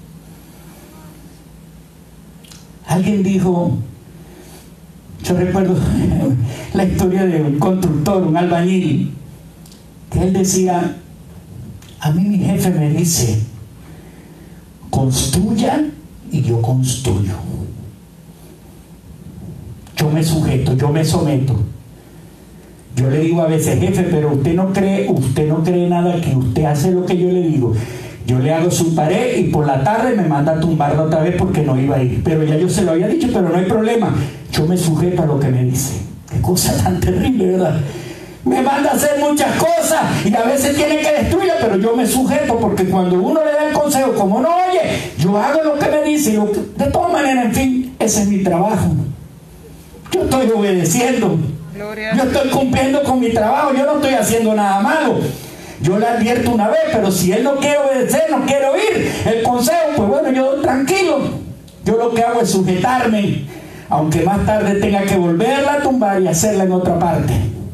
Alguien dijo, yo recuerdo la historia de un constructor, un albañil, que él decía, a mí mi jefe me dice, construya y yo construyo. Yo me sujeto, yo me someto. Yo le digo a veces, jefe, pero usted no cree, usted no cree nada, que usted hace lo que yo le digo. Yo le hago su pared y por la tarde me manda a tumbarla otra vez porque no iba a ir. Pero ya yo se lo había dicho, pero no hay problema. Yo me sujeto a lo que me dice. Qué cosa tan terrible, ¿verdad? Me manda a hacer muchas cosas y a veces tiene que destruirla, pero yo me sujeto porque cuando uno le da el consejo, como no oye, yo hago lo que me dice. Y lo que, de todas maneras, en fin, ese es mi trabajo. Yo estoy obedeciendo. Gloria. Yo estoy cumpliendo con mi trabajo. Yo no estoy haciendo nada malo. Yo le advierto una vez, pero si él no quiere obedecer, no quiere oír el consejo, pues bueno, yo tranquilo. Yo lo que hago es sujetarme, aunque más tarde tenga que volverla a tumbar y hacerla en otra parte.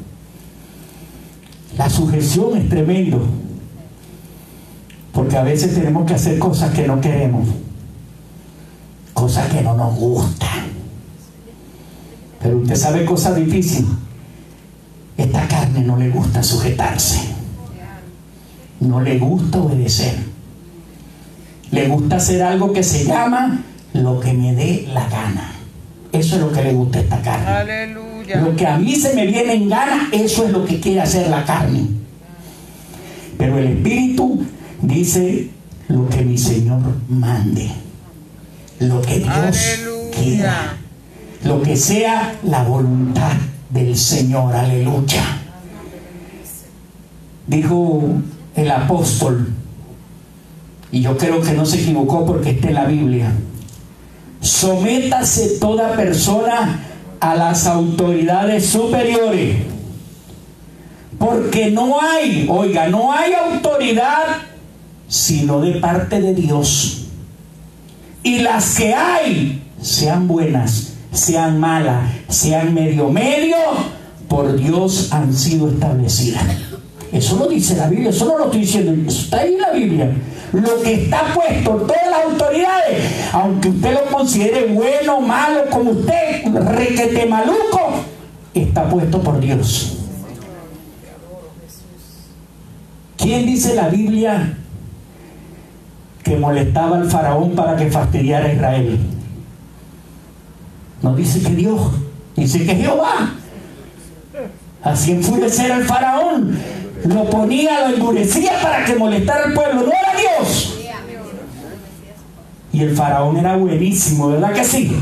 La sujeción es tremendo, porque a veces tenemos que hacer cosas que no queremos, cosas que no nos gustan. Pero usted sabe cosas difíciles. Esta carne no le gusta sujetarse. No le gusta obedecer. Le gusta hacer algo que se llama lo que me dé la gana. Eso es lo que le gusta a esta carne. Aleluya. Lo que a mí se me viene en gana, eso es lo que quiere hacer la carne. Pero el Espíritu dice lo que mi Señor mande. Lo que Dios Aleluya. quiera. Lo que sea la voluntad del Señor. Aleluya. Dijo el apóstol, y yo creo que no se equivocó porque está en la Biblia: sométase toda persona a las autoridades superiores, porque no hay, oiga, no hay autoridad sino de parte de Dios, y las que hay, sean buenas, sean malas, sean medio medio, por Dios han sido establecidas. Eso lo dice la Biblia, eso no lo estoy diciendo, eso está ahí en la Biblia. Lo que está puesto, todas las autoridades, aunque usted lo considere bueno, malo, como usted, requete maluco, está puesto por Dios. ¿Quién dice la Biblia que molestaba al faraón para que fastidiara a Israel? No dice que Dios, dice que Jehová. Así enfurecer al faraón, lo ponía, lo endurecía para que molestara al pueblo, no era Dios. Y el faraón era buenísimo, ¿verdad que sí?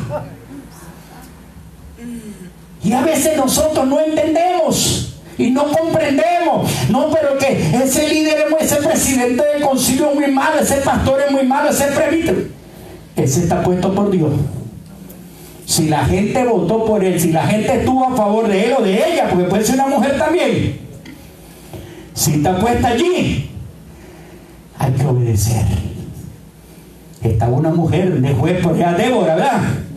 Y a veces nosotros no entendemos y no comprendemos. No, pero que ese líder, ese presidente del concilio es muy malo, ese pastor es muy malo, ese presbítero. Ese está puesto por Dios. Si la gente votó por él, si la gente estuvo a favor de él o de ella, porque puede ser una mujer también, si está puesta allí, hay que obedecer. Estaba una mujer de juez por allá, Débora, ¿verdad?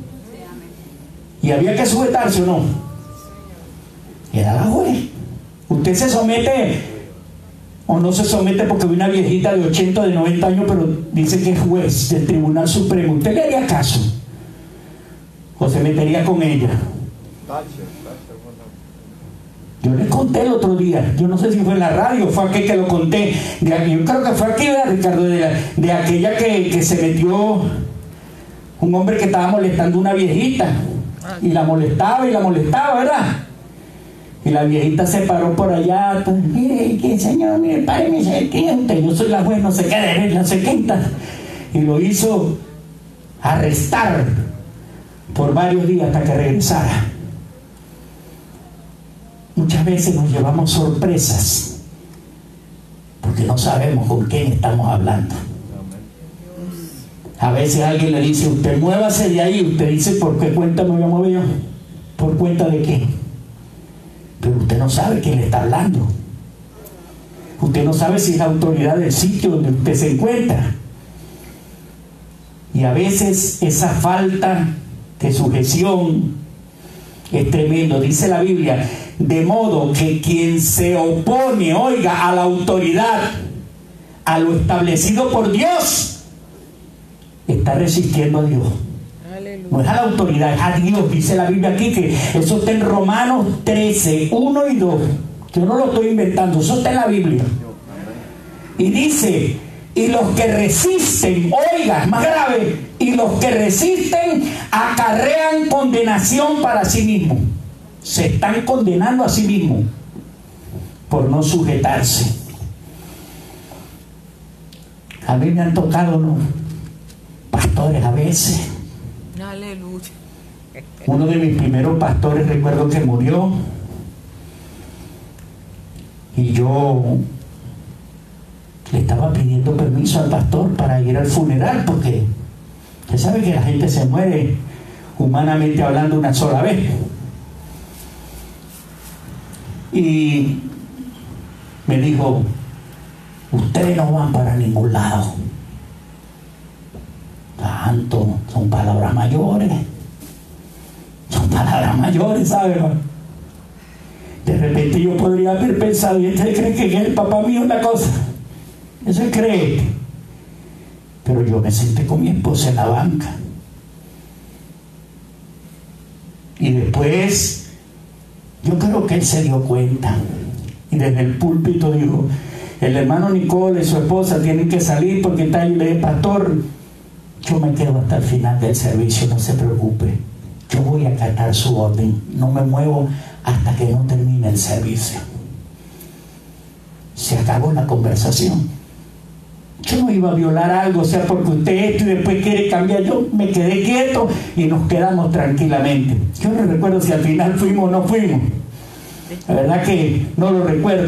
Y había que sujetarse o no. Era la juez. Usted se somete o no se somete porque ve una viejita de ochenta, de noventa años, pero dice que es juez del Tribunal Supremo. ¿Usted le haría caso? ¿O se metería con ella? Yo les conté el otro día, yo no sé si fue en la radio, fue aquel que lo conté, de aquí, yo creo que fue aquí, Ricardo, de, la, de aquella que, que se metió un hombre que estaba molestando a una viejita, y la molestaba y la molestaba, ¿verdad? Y la viejita se paró por allá, pues, mire, que señor, mire, páreme, se quede, yo soy la juez, no sé qué, no sé qué, y lo hizo arrestar por varios días hasta que regresara. Muchas veces nos llevamos sorpresas porque no sabemos con quién estamos hablando. A veces alguien le dice, usted muévase de ahí, usted dice, ¿por qué cuenta me voy a mover yo? ¿Por cuenta de qué? Pero usted no sabe quién le está hablando. Usted no sabe si es la autoridad del sitio donde usted se encuentra. Y a veces esa falta de sujeción es tremendo. Dice la Biblia, de modo que quien se opone, oiga, a la autoridad, a lo establecido por Dios, está resistiendo a Dios. Aleluya. No es a la autoridad, es a Dios. Dice la Biblia aquí que eso está en Romanos trece, uno y dos. Yo no lo estoy inventando, eso está en la Biblia. Y dice, y los que resisten, oiga, es más grave, y los que resisten acarrean condenación para sí mismos. Se están condenando a sí mismos por no sujetarse. A mí me han tocado los pastores a veces. Aleluya. Uno de mis primeros pastores, recuerdo que murió. Y yo le estaba pidiendo permiso al pastor para ir al funeral, porque usted sabe que la gente se muere, humanamente hablando, una sola vez. Y me dijo: ustedes no van para ningún lado. Tanto, son palabras mayores. Son palabras mayores, ¿sabes? De repente yo podría haber pensado: ¿y este cree que es el papá mío una cosa? Eso es creer. Pero yo me senté con mi esposa en la banca. Y después, yo creo que él se dio cuenta. Y desde el púlpito dijo: el hermano Nicole y su esposa tienen que salir porque está. Y le dije: pastor, yo me quedo hasta el final del servicio, no se preocupe. Yo voy a acatar su orden. No me muevo hasta que no termine el servicio. Se acabó la conversación. Yo no iba a violar algo, o sea, porque usted esto y después quiere cambiar. Yo me quedé quieto y nos quedamos tranquilamente. Yo no recuerdo si al final fuimos o no fuimos. La verdad que no lo recuerdo.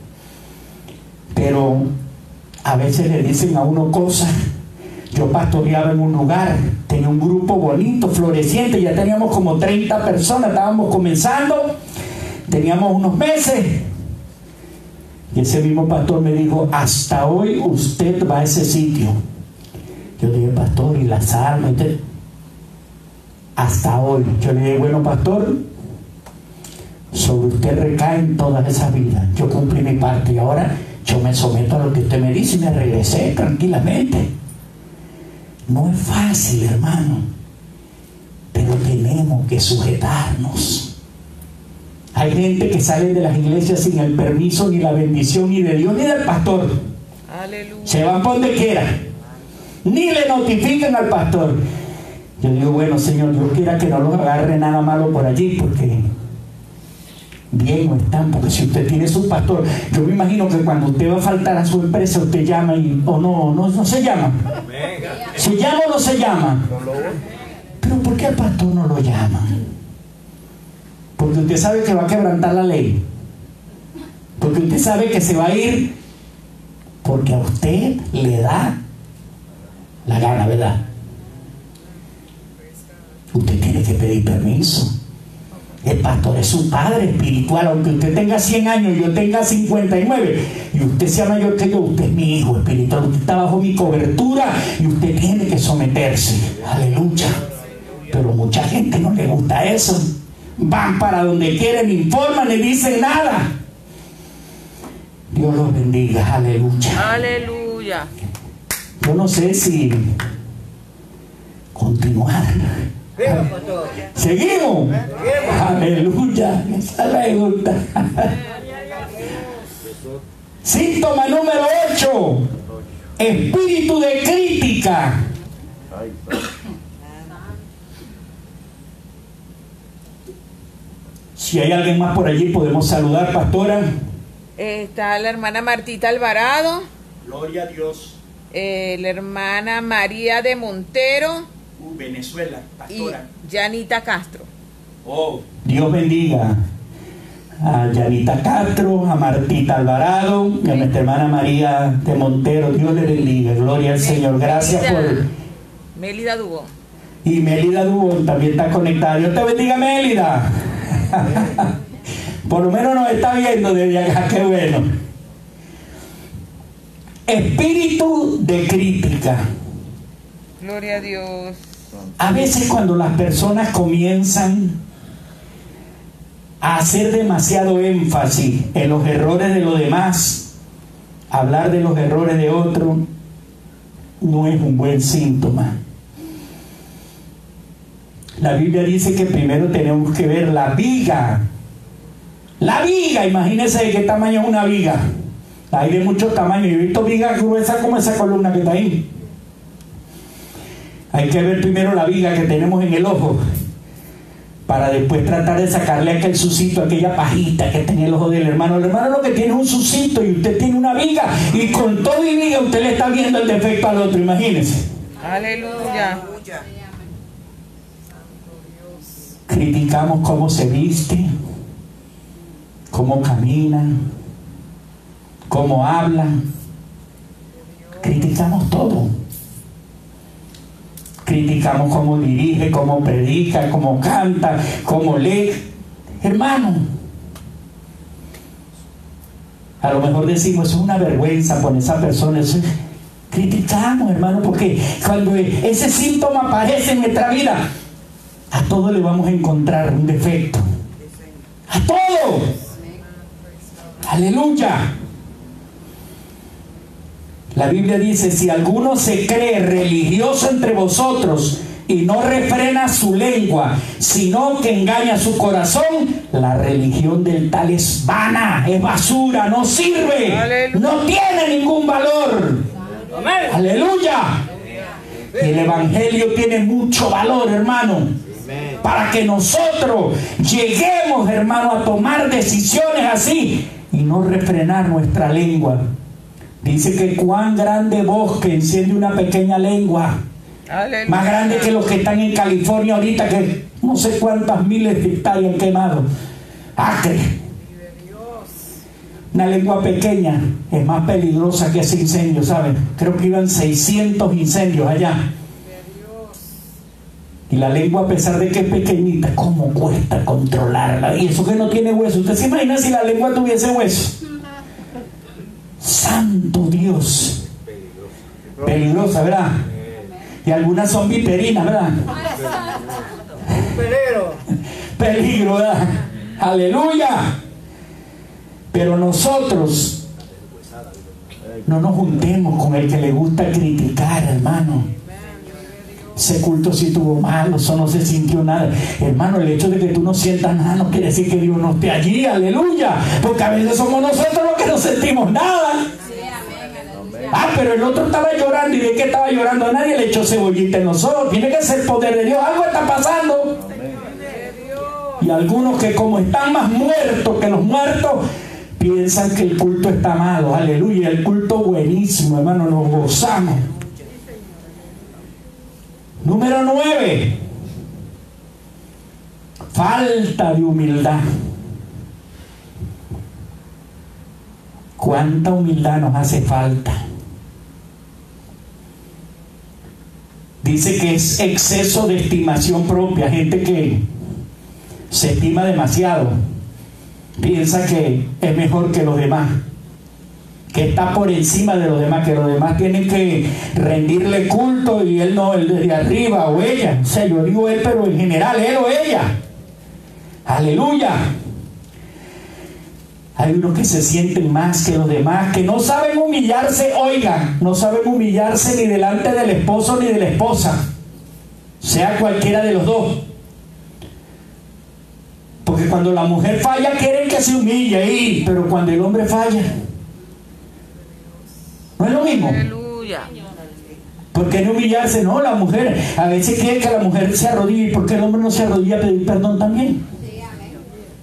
Pero a veces le dicen a uno cosas. Yo pastoreaba en un lugar, tenía un grupo bonito, floreciente, ya teníamos como treinta personas, estábamos comenzando, teníamos unos meses. Y ese mismo pastor me dijo: hasta hoy usted va a ese sitio. Yo le dije: pastor, ¿y las almas? Usted? Hasta hoy. Yo le dije: bueno, pastor, sobre usted recaen todas esas vidas. Yo cumplí mi parte y ahora yo me someto a lo que usted me dice y me regresé tranquilamente. No es fácil, hermano, pero tenemos que sujetarnos. Hay gente que sale de las iglesias sin el permiso ni la bendición ni de Dios ni del pastor. Aleluya. Se van por donde quiera, ni le notifican al pastor. Yo digo: bueno, Señor, Dios quiera que no los agarre nada malo por allí, porque bien no están. Porque si usted tiene su pastor, yo me imagino que cuando usted va a faltar a su empresa, usted llama y, o no, no, no se llama. ¿Se llama o no se llama? Pero ¿por qué al pastor no lo llaman? Porque usted sabe que va a quebrantar la ley. Porque usted sabe que se va a ir porque a usted le da la gana, ¿verdad? Usted tiene que pedir permiso. El pastor es su padre espiritual. Aunque usted tenga cien años y yo tenga cincuenta y nueve y usted sea mayor que yo, usted es mi hijo espiritual. Usted está bajo mi cobertura y usted tiene que someterse. Aleluya. Pero mucha gente no le gusta eso. Van para donde quieren, informan, ni dicen nada. Dios los bendiga. Aleluya. Aleluya. Yo no sé si continuar. ¿Seguimos? Aleluya. Esa me gusta. Síntoma número ocho: espíritu de crítica. Si hay alguien más por allí, podemos saludar, pastora. Está la hermana Martita Alvarado. Gloria a Dios. Eh, la hermana María de Montero. Uh, Venezuela, pastora. Y Yanita Castro. Oh, Dios bendiga a Yanita Castro, a Martita Alvarado y a nuestra hermana María de Montero. Dios le bendiga. Gloria al Señor. Gracias por... Mélida Dubón. Y Mélida Dubón también está conectada. Dios te bendiga, Mélida. Por lo menos nos está viendo desde acá. Qué bueno. Espíritu de crítica. Gloria a Dios. A veces cuando las personas comienzan a hacer demasiado énfasis en los errores de los demás, hablar de los errores de otro, no es un buen síntoma. La Biblia dice que primero tenemos que ver la viga. La viga, imagínense de qué tamaño es una viga. Hay de muchos tamaños. Yo he visto vigas gruesas como esa columna que está ahí. Hay que ver primero la viga que tenemos en el ojo para después tratar de sacarle aquel sucito, aquella pajita que tenía el ojo del hermano. El hermano lo que tiene es un sucito y usted tiene una viga, y con todo y viga usted le está viendo el defecto al otro, imagínese. Aleluya. Criticamos cómo se viste, cómo camina, cómo habla. Criticamos todo. Criticamos cómo dirige, cómo predica, cómo canta, cómo lee. Hermano, a lo mejor decimos, eso es una vergüenza por esa persona. Eso es... Criticamos, hermano, porque cuando ese síntoma aparece en nuestra vida, a todo le vamos a encontrar un defecto. A todo. Aleluya. La Biblia dice, si alguno se cree religioso entre vosotros y no refrena su lengua, sino que engaña su corazón, la religión del tal es vana, es basura, no sirve. Aleluya. No tiene ningún valor. Amén. Aleluya. Y el evangelio tiene mucho valor, hermano, para que nosotros lleguemos, hermano, a tomar decisiones así y no refrenar nuestra lengua. Dice que cuán grande bosque enciende una pequeña lengua. Aleluya. Más grande que los que están en California ahorita, que no sé cuántas miles de hectáreas han quemado. Acre. Una lengua pequeña es más peligrosa que ese incendio, ¿saben? Creo que iban seiscientos incendios allá. Y la lengua, a pesar de que es pequeñita, ¿cómo cuesta controlarla? Y eso que no tiene hueso. ¿Usted se imagina si la lengua tuviese hueso? Santo Dios. Peligrosa, ¿verdad? Y algunas son viperinas, ¿verdad? Peligro, ¿verdad? Aleluya. Pero nosotros no nos juntemos con el que le gusta criticar, hermano. Ese culto sí estuvo malo, eso no se sintió nada. Hermano, el hecho de que tú no sientas nada no quiere decir que Dios no esté allí, aleluya. Porque a veces somos nosotros los que no sentimos nada. Ah, pero el otro estaba llorando, ¿y de qué estaba llorando? Nadie le echó cebollita en los ojos. Tiene que ser el poder de Dios, algo está pasando. Y algunos que como están más muertos que los muertos, piensan que el culto está malo, aleluya. El culto buenísimo, hermano, nos gozamos. Número nueve, falta de humildad. ¿Cuánta humildad nos hace falta? Dice que es exceso de estimación propia, gente que se estima demasiado, piensa que es mejor que los demás, que está por encima de los demás, que los demás tienen que rendirle culto y él no, él desde arriba, o ella. O sea, yo digo él, pero en general él o ella. Aleluya. Hay unos que se sienten más que los demás, que no saben humillarse, oigan, no saben humillarse ni delante del esposo ni de la esposa, sea cualquiera de los dos. Porque cuando la mujer falla quieren que se humille ahí, pero cuando el hombre falla, no es lo mismo. Aleluya. ¿Por qué no humillarse? No, la mujer a veces quiere que la mujer se arrodille. ¿Por qué el hombre no se arrodilla a pedir perdón también? Sí, amén.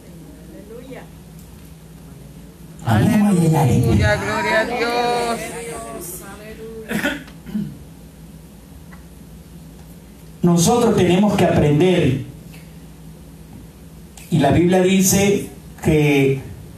Aleluya. Aleluya, gloria a Dios. Nosotros tenemos que aprender. Y la Biblia dice que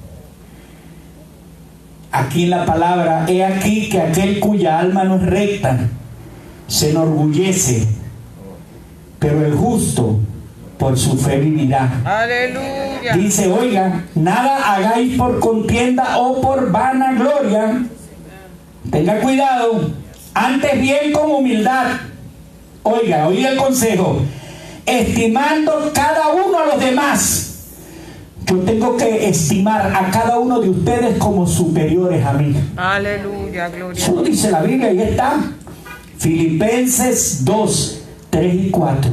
aquí en la palabra, he aquí que aquel cuya alma no es recta se enorgullece, pero el justo por su fe vivirá. Aleluya. Dice, oiga, nada hagáis por contienda o por vanagloria, tenga cuidado, antes bien con humildad. Oiga, oiga el consejo, estimando cada uno a los demás. Yo tengo que estimar a cada uno de ustedes como superiores a mí. Aleluya, gloria. Eso lo dice la Biblia, ahí está. Filipenses dos, tres y cuatro.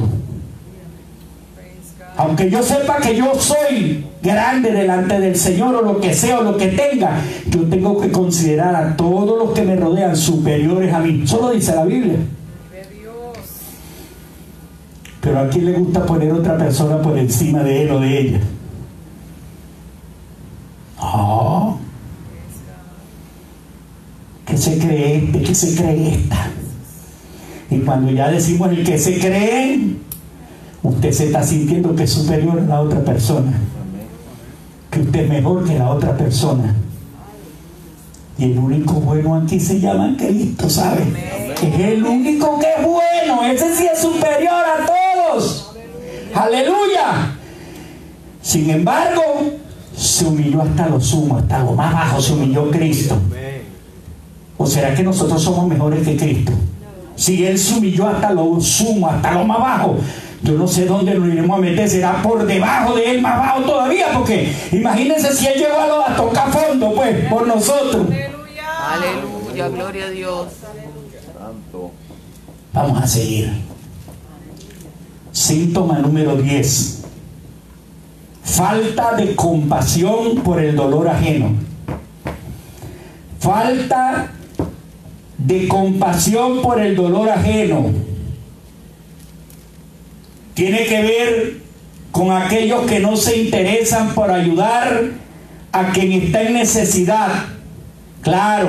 Aunque yo sepa que yo soy grande delante del Señor, o lo que sea, o lo que tenga, yo tengo que considerar a todos los que me rodean superiores a mí. Eso lo dice la Biblia. Pero ¿a quién le gusta poner otra persona por encima de él o de ella? No. ¿Qué se cree este? ¿Qué se cree esta? Y cuando ya decimos el que se cree, usted se está sintiendo que es superior a la otra persona, que usted es mejor que la otra persona. Y el único bueno aquí se llama Cristo, ¿sabe? Es el único que es bueno. Ese sí es superior a todos. ¡Aleluya! Sin embargo, se humilló hasta lo sumo, hasta lo más bajo se humilló Cristo. ¿O será que nosotros somos mejores que Cristo? Si Él se humilló hasta lo sumo, hasta lo más bajo, yo no sé dónde nos iremos a meter. Será por debajo de Él, más bajo todavía, porque imagínense si Él llegó a, a tocar fondo, pues, por nosotros. Aleluya, gloria a Dios. Vamos a seguir. Síntoma número diez. Falta de compasión por el dolor ajeno. Falta de compasión por el dolor ajeno. Tiene que ver con aquellos que no se interesan por ayudar a quien está en necesidad. Claro,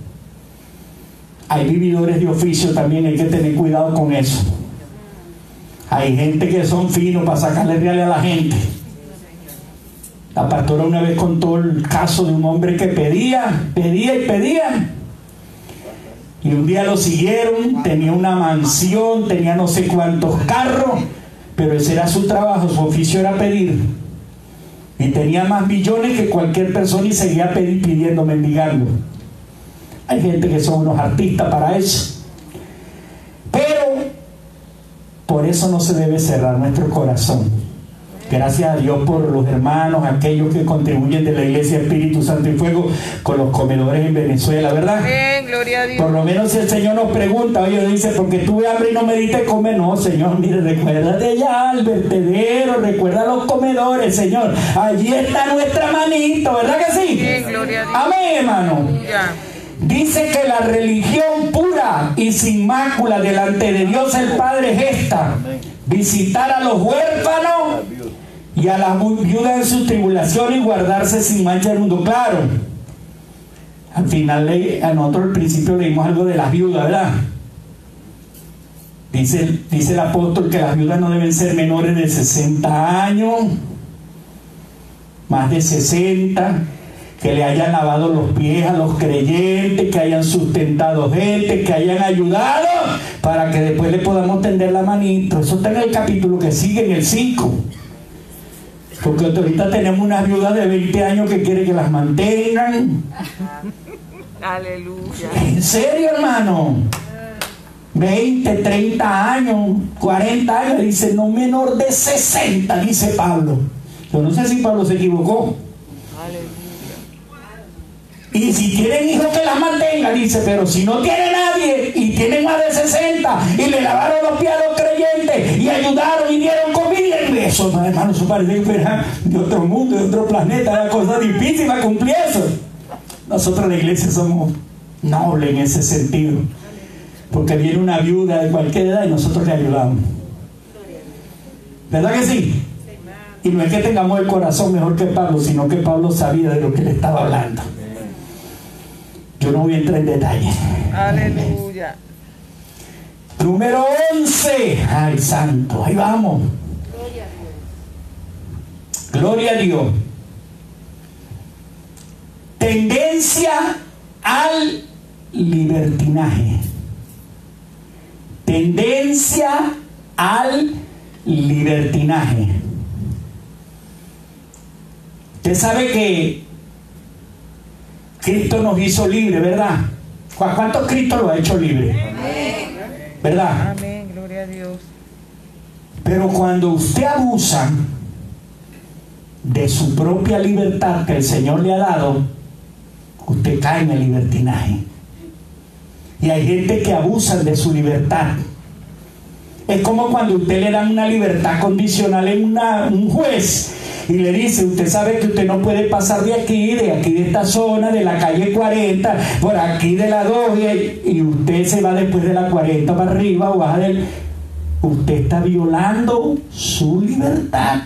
hay vividores de oficio también, hay que tener cuidado con eso. Hay gente que son finos para sacarle reales a la gente. La pastora una vez contó el caso de un hombre que pedía, pedía y pedía. Y un día lo siguieron, tenía una mansión, tenía no sé cuántos carros, pero ese era su trabajo, su oficio era pedir. Y tenía más millones que cualquier persona y seguía pidiendo, mendigando. Hay gente que son unos artistas para eso. Pero por eso no se debe cerrar nuestro corazón. Gracias a Dios por los hermanos, aquellos que contribuyen de la Iglesia Espíritu Santo y Fuego con los comedores en Venezuela, ¿verdad? Amén, gloria a Dios. Por lo menos si el Señor nos pregunta, oye, dice, porque tuve hambre y no me diste comer. No, Señor, mire, recuérdate ya al vertedero, recuerda los comedores, Señor. Allí está nuestra manito, ¿verdad que sí? Amén, gloria a Dios. Amén, hermano. Ya. Dice que la religión pura y sin mácula delante de Dios el Padre es esta: visitar a los huérfanos y a las viudas en sus tribulaciones y guardarse sin mancha del mundo. Claro, al final le, a nosotros al principio leímos algo de las viudas, ¿verdad? Dice, dice el apóstol que las viudas no deben ser menores de sesenta años, más de sesenta, que le hayan lavado los pies a los creyentes, que hayan sustentado gente, que hayan ayudado para que después le podamos tender la manito. Eso está en el capítulo que sigue, en el cinco. Porque ahorita tenemos unas viudas de veinte años que quieren que las mantengan. Aleluya. ¿En serio, hermano? veinte, treinta años, cuarenta años, dice, no menor de sesenta, dice Pablo. Yo no sé si Pablo se equivocó. Y si tienen hijos que las mantengan, dice, pero si no tiene nadie y tienen más de sesenta y le lavaron los pies a los creyentes y ayudaron y dieron comida, eso, no, hermano, eso parece que era de otro mundo, de otro planeta, era cosa difícil a cumplir eso. Nosotros la iglesia somos nobles en ese sentido, porque viene una viuda de cualquier edad y nosotros le ayudamos. ¿Verdad que sí? Y no es que tengamos el corazón mejor que Pablo, sino que Pablo sabía de lo que le estaba hablando. Yo no voy a entrar en detalle. Aleluya. Número once. Ay, santo, ahí vamos. Gloria a Dios. Tendencia al libertinaje. Tendencia al libertinaje. Usted sabe que Cristo nos hizo libre, ¿verdad? ¿Cuántos Cristo lo ha hecho libre? Amén. ¿Verdad? Amén, gloria a Dios. Pero cuando usted abusa de su propia libertad que el Señor le ha dado, usted cae en el libertinaje. Y hay gente que abusa de su libertad. Es como cuando usted le dan una libertad condicional en una, un juez y le dice, usted sabe que usted no puede pasar de aquí, de aquí de esta zona, de la calle cuarenta, por aquí de la dos, y, y usted se va después de la cuarenta para arriba o baja del... usted está violando su libertad.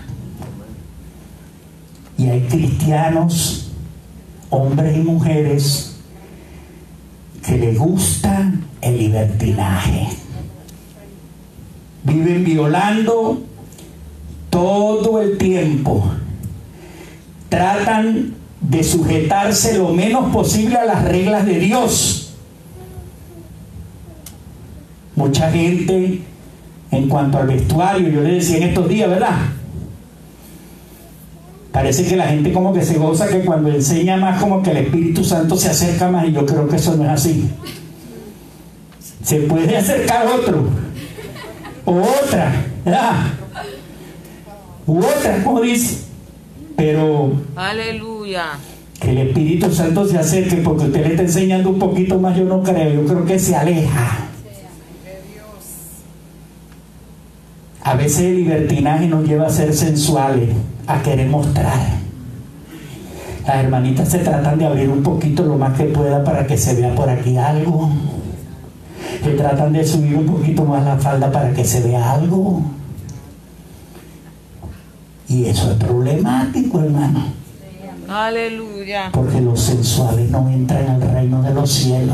Y hay cristianos, hombres y mujeres, que les gusta el libertinaje. Viven violando todo el tiempo. Tratan de sujetarse lo menos posible a las reglas de Dios. Mucha gente, en cuanto al vestuario, yo le decía en estos días, ¿verdad? Parece que la gente como que se goza que cuando enseña más, como que el Espíritu Santo se acerca más, y yo creo que eso no es así. Se puede acercar otro o otra, ¿verdad? U otra, como dice, pero aleluya, que el Espíritu Santo se acerque porque usted le está enseñando un poquito más, yo no creo. Yo creo que se aleja. A veces el libertinaje nos lleva a ser sensuales, a querer mostrar. Las hermanitas se tratan de abrir un poquito lo más que pueda para que se vea por aquí algo. Se tratan de subir un poquito más la falda para que se vea algo. Y eso es problemático, hermano. Aleluya. Porque los sensuales no entran al reino de los cielos.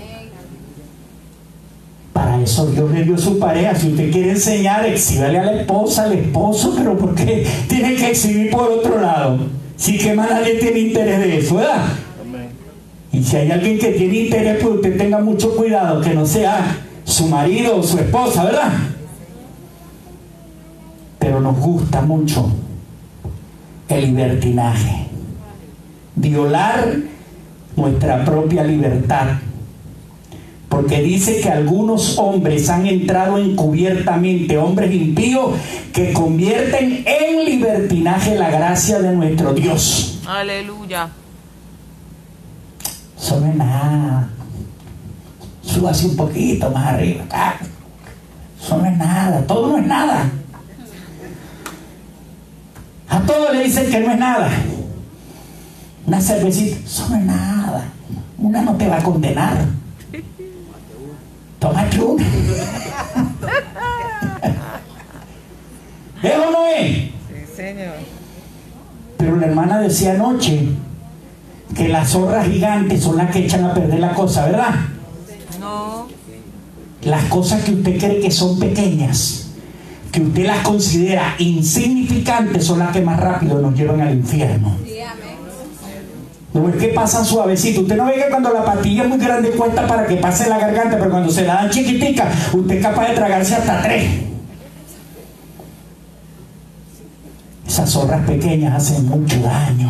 Para eso Dios le dio su pareja. Si usted quiere enseñar, exhíbale a la esposa, al esposo, pero ¿por qué tiene que exhibir por otro lado? Si que más nadie tiene interés de eso, ¿verdad? Amén. Y si hay alguien que tiene interés, pues usted tenga mucho cuidado, que no sea su marido o su esposa, ¿verdad? Pero nos gusta mucho el libertinaje, violar nuestra propia libertad. Porque dice que algunos hombres han entrado encubiertamente, hombres impíos, que convierten en libertinaje la gracia de nuestro Dios. Aleluya. Eso no es nada. Súbase un poquito más arriba. Eso no es nada. Todo no es nada. A todo le dicen que no es nada. Una cervecita, eso no es nada. Una no te va a condenar. Tómate una. ¿Eso no es? Sí, señor. Pero la hermana decía anoche que las zorras gigantes son las que echan a perder la cosa, ¿verdad? No. Las cosas que usted cree que son pequeñas, que usted las considera insignificantes, son las que más rápido nos llevan al infierno. No es que pasan suavecito. Usted no ve que cuando la pastilla es muy grande cuesta para que pase la garganta, pero cuando se la dan chiquitica, usted es capaz de tragarse hasta tres. Esas zorras pequeñas hacen mucho daño.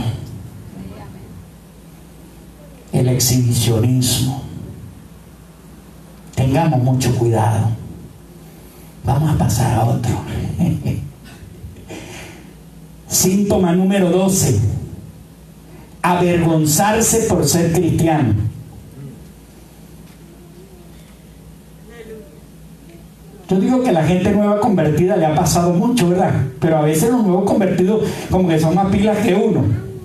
El exhibicionismo. Tengamos mucho cuidado. Vamos a pasar a otro. Síntoma número doce. Avergonzarse por ser cristiano. Yo digo que la gente nueva convertida le ha pasado mucho, ¿verdad? Pero a veces los nuevos convertidos como que son más pilas que uno.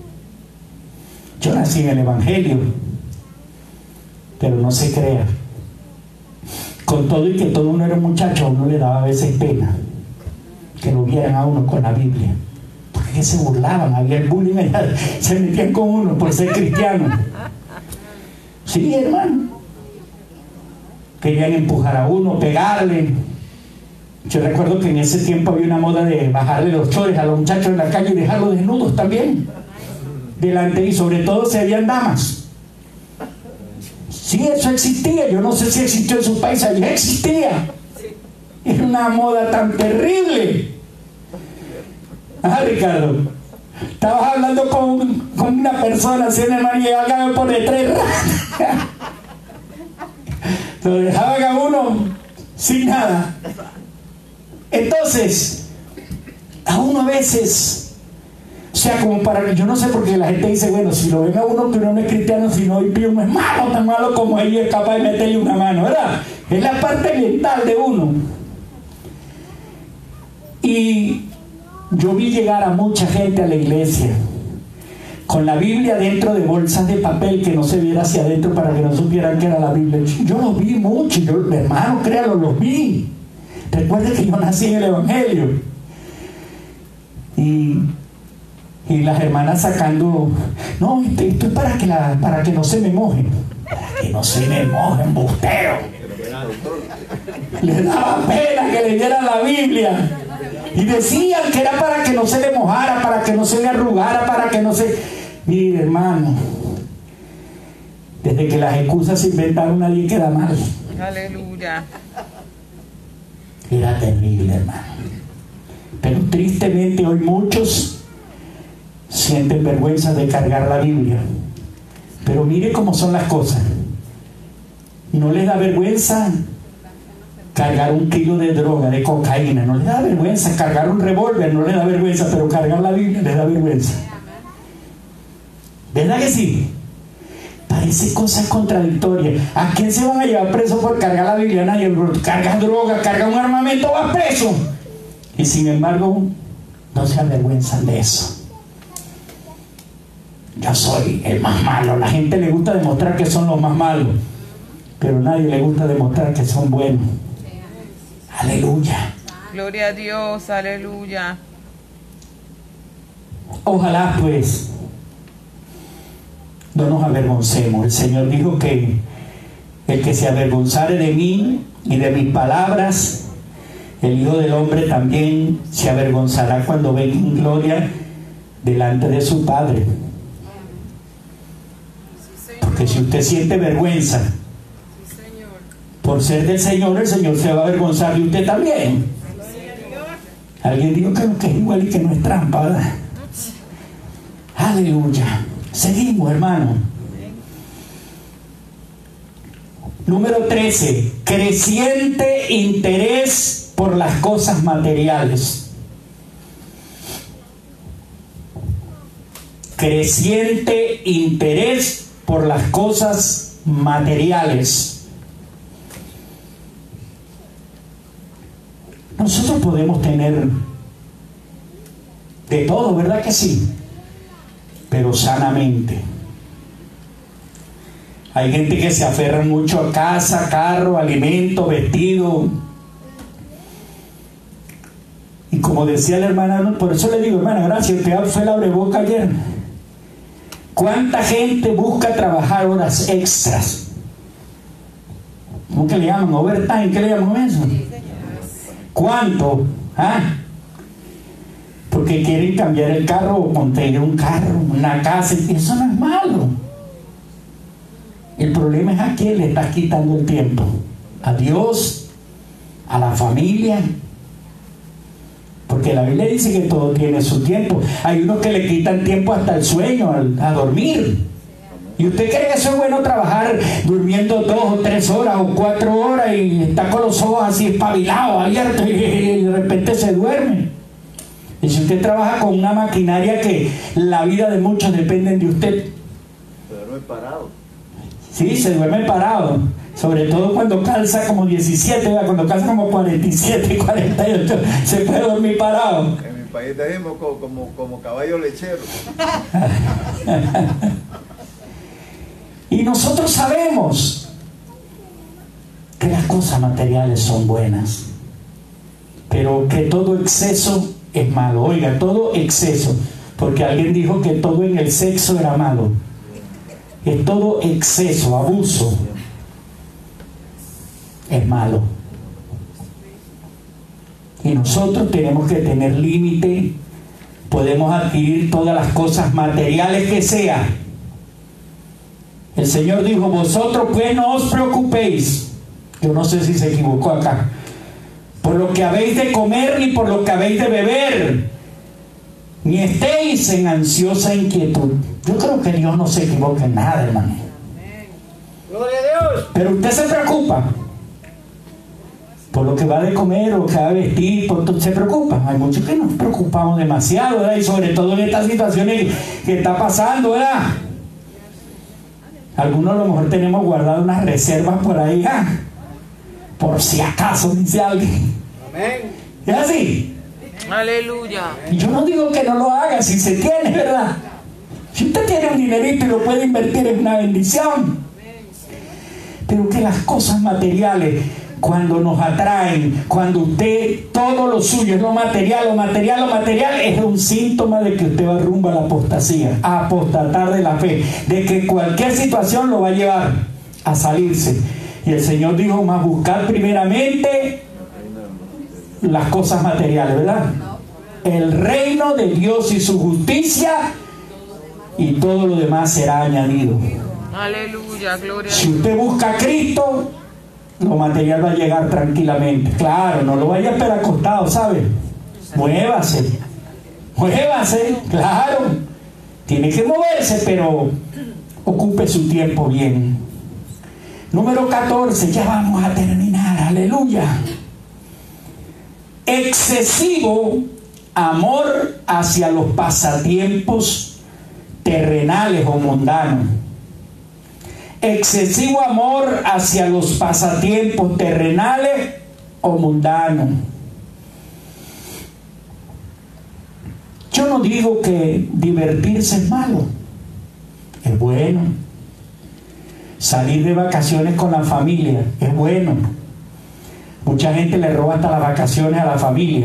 Yo nací en el Evangelio, pero no se crea. Con todo y que todo uno era un muchacho, a uno le daba a veces pena que lo vieran a uno con la Biblia. Que se burlaban, había el bullying allá, se metían con uno por ser cristiano. Sí, hermano. Querían empujar a uno, pegarle. Yo recuerdo que en ese tiempo había una moda de bajarle los chores a los muchachos en la calle y dejarlos desnudos también. Delante, y sobre todo si habían damas. Sí, eso existía. Yo no sé si existió en sus países, allá existía. Era una moda tan terrible. Ah, Ricardo, estabas hablando con, con una persona así, hermano, y acá me pone tres. Lo dejaban a uno sin nada. Entonces, a uno a veces, o sea, como para, yo no sé por qué la gente dice, bueno, si lo ven a uno que uno no es cristiano, si no impío, no es malo, tan malo como ellos es capaz de meterle una mano, ¿verdad? Es la parte mental de uno. Y yo vi llegar a mucha gente a la iglesia con la Biblia dentro de bolsas de papel que no se viera hacia adentro para que no supieran que era la Biblia. Yo los vi mucho, yo, hermano, créalo, los vi. Recuerde que yo nací en el Evangelio. Y, y las hermanas sacando, no, esto, esto es para que, la, para que no se me mojen. Para que no se me mojen, bustero. Les daba pena que leyeran la Biblia. Y decían que era para que no se le mojara, para que no se le arrugara, para que no se... Mire, hermano, desde que las excusas se inventaron nadie queda mal. Aleluya. Era terrible, hermano. Pero tristemente hoy muchos sienten vergüenza de cargar la Biblia. Pero mire cómo son las cosas. No les da vergüenza cargar un kilo de droga, de cocaína. No les da vergüenza cargar un revólver. No les da vergüenza, pero cargar la Biblia les da vergüenza. ¿Verdad que sí? Parece cosas contradictorias. ¿A quién se van a llevar preso por cargar la Biblia? Nadie. Carga droga, carga un armamento, va preso. Y sin embargo, no se avergüenzan de eso. Yo soy el más malo. La gente le gusta demostrar que son los más malos, pero a nadie le gusta demostrar que son buenos. Aleluya. Gloria a Dios, aleluya. Ojalá pues no nos avergoncemos. El Señor dijo que el que se avergonzare de mí y de mis palabras, el Hijo del Hombre también se avergonzará cuando venga en gloria delante de su Padre. Porque si usted siente vergüenza por ser del Señor, el Señor se va a avergonzar de usted también. Alguien dijo que, que es igual y que no es trampa, ¿verdad? Aleluya. Seguimos, hermano. Número trece. Creciente interés por las cosas materiales. Creciente interés por las cosas materiales. Nosotros podemos tener de todo, ¿verdad que sí? Pero sanamente. Hay gente que se aferra mucho a casa, carro, alimento, vestido. Y como decía la hermana, por eso le digo, hermana, gracias, usted fue la abreboca ayer. ¿Cuánta gente busca trabajar horas extras? ¿Cómo que le llaman? ¿Overtime? ¿Qué le llaman eso? ¿Cuánto? ¿Ah? Porque quieren cambiar el carro o conseguir un carro, una casa, y eso no es malo. El problema es a quién le estás quitando el tiempo. ¿A Dios? ¿A la familia? Porque la Biblia dice que todo tiene su tiempo. Hay unos que le quitan tiempo hasta el sueño, a dormir. ¿Y usted cree que eso es bueno, trabajar durmiendo dos o tres horas o cuatro horas y está con los ojos así espabilados, abiertos, y de repente se duerme? Y si usted trabaja con una maquinaria que la vida de muchos dependen de usted. Se duerme parado. Sí, se duerme parado. Sobre todo cuando calza como diecisiete, ¿verdad? Cuando calza como cuarenta y siete, cuarenta y ocho, se puede dormir parado. En mi país decimos como, como, como caballo lechero. Y nosotros sabemos que las cosas materiales son buenas, pero que todo exceso es malo. Oiga, todo exceso, porque alguien dijo que todo en el sexo era malo. Es todo exceso, abuso, es malo. Y nosotros tenemos que tener límite. Podemos adquirir todas las cosas materiales que sean. El Señor dijo, vosotros pues no os preocupéis. Yo no sé si se equivocó acá. Por lo que habéis de comer ni por lo que habéis de beber, ni estéis en ansiosa inquietud. Yo creo que Dios no se equivoca en nada, hermano. Gloria a Dios. Pero usted se preocupa por lo que va de comer o lo que va a vestir, por todo, se preocupa. Hay muchos que nos preocupamos demasiado, ¿verdad? Y sobre todo en estas situaciones que está pasando, ¿verdad? Algunos a lo mejor tenemos guardadas unas reservas por ahí, ¿ah? Por si acaso, dice alguien. Amén. ¿Es así? Aleluya. Y yo no digo que no lo haga si se tiene, ¿verdad? Si usted tiene un dinerito y lo puede invertir, es una bendición. Pero que las cosas materiales, cuando nos atraen, cuando usted, todo lo suyo es lo material, lo material, lo material, es un síntoma de que usted va rumbo a la apostasía, a apostatar de la fe, de que cualquier situación lo va a llevar a salirse. Y el Señor dijo, más buscar primeramente las cosas materiales, ¿verdad? El reino de Dios y su justicia, y todo lo demás será añadido. Aleluya, gloria a Dios. Si usted busca a Cristo, lo material va a llegar tranquilamente. Claro, no lo vaya a esperar acostado, ¿sabe? Muévase, muévase, claro. Tiene que moverse, pero ocupe su tiempo bien. Número catorce, ya vamos a terminar, aleluya. Excesivo amor hacia los pasatiempos terrenales o mundanos. Excesivo amor hacia los pasatiempos terrenales o mundanos. Yo no digo que divertirse es malo, es bueno. Salir de vacaciones con la familia es bueno. Mucha gente le roba hasta las vacaciones a la familia.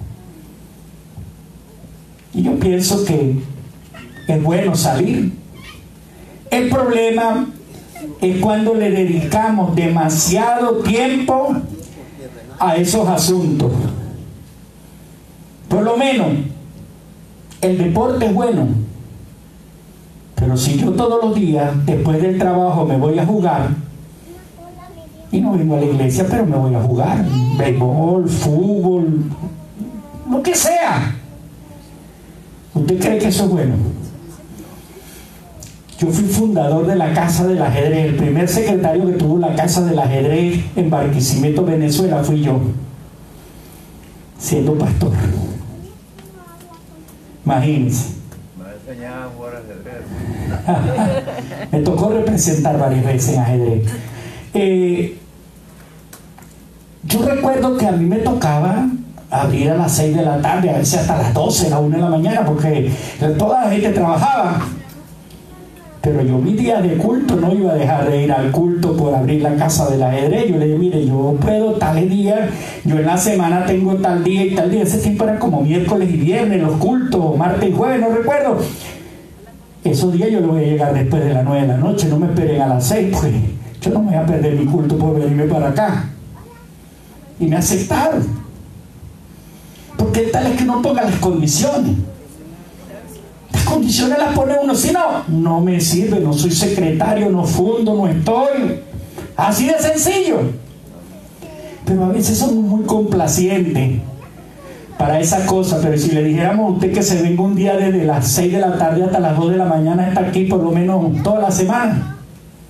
Y yo pienso que es bueno salir. El problema es cuando le dedicamos demasiado tiempo a esos asuntos. Por lo menos, el deporte es bueno. Pero si yo todos los días, después del trabajo, me voy a jugar, y no vengo a la iglesia, pero me voy a jugar, béisbol, fútbol, lo que sea. ¿Usted cree que eso es bueno? Yo fui fundador de la Casa del Ajedrez. El primer secretario que tuvo la Casa del Ajedrez en Barquisimeto, Venezuela, fui yo, siendo pastor. Imagínense. Me enseñaba a jugar ajedrez. Me tocó representar varias veces en ajedrez. Eh, yo recuerdo que a mí me tocaba abrir a las seis de la tarde, a veces hasta las doce, a la una de la mañana, porque toda la gente trabajaba. Pero yo mi día de culto no iba a dejar de ir al culto por abrir la Casa del Ajedrez. Yo le dije, mire, yo puedo tal día, yo en la semana tengo tal día y tal día. Ese tiempo era como miércoles y viernes, los cultos, martes y jueves, no recuerdo. Esos días yo le voy a llegar después de las nueve de la noche, no me esperen a las seis, pues yo no me voy a perder mi culto por venirme para acá. Y me aceptaron. Porque tal es que no ponga las condiciones. Las condiciones las pone uno, si no, no me sirve, no soy secretario, no fundo, no estoy. Así de sencillo. Pero a veces somos muy complacientes para esa cosa. Pero si le dijéramos a usted que se venga un día desde las seis de la tarde hasta las dos de la mañana, está aquí por lo menos toda la semana.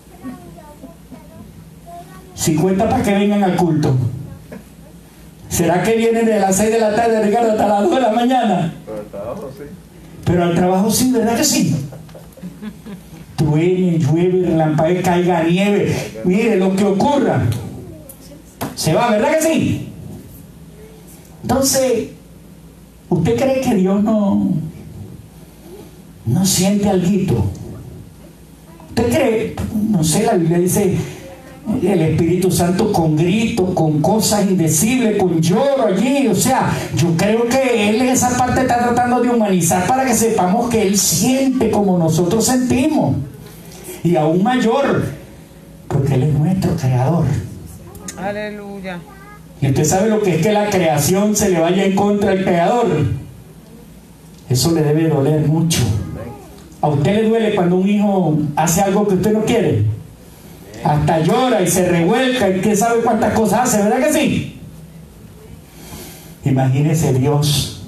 cincuenta para que vengan al culto. ¿Será que vienen de las seis de la tarde, Ricardo, hasta las dos de la mañana? Pero al trabajo sí. Pero al trabajo sí, ¿verdad que sí? Truene, llueve, relampaguee, caiga nieve. Mire lo que ocurra. Se va, ¿verdad que sí? Entonces, ¿usted cree que Dios no, no siente alguito? ¿Usted cree? No sé, la Biblia dice el Espíritu Santo con gritos, con cosas indecibles, con lloro allí. O sea, yo creo que Él en esa parte está tratando de humanizar para que sepamos que Él siente como nosotros sentimos. Y aún mayor, porque Él es nuestro creador. Aleluya. Y usted sabe lo que es que la creación se le vaya en contra al creador. Eso le debe doler mucho. ¿A usted le duele cuando un hijo hace algo que usted no quiere? Hasta llora y se revuelca y quién sabe cuántas cosas hace, ¿verdad que sí? Imagínese Dios.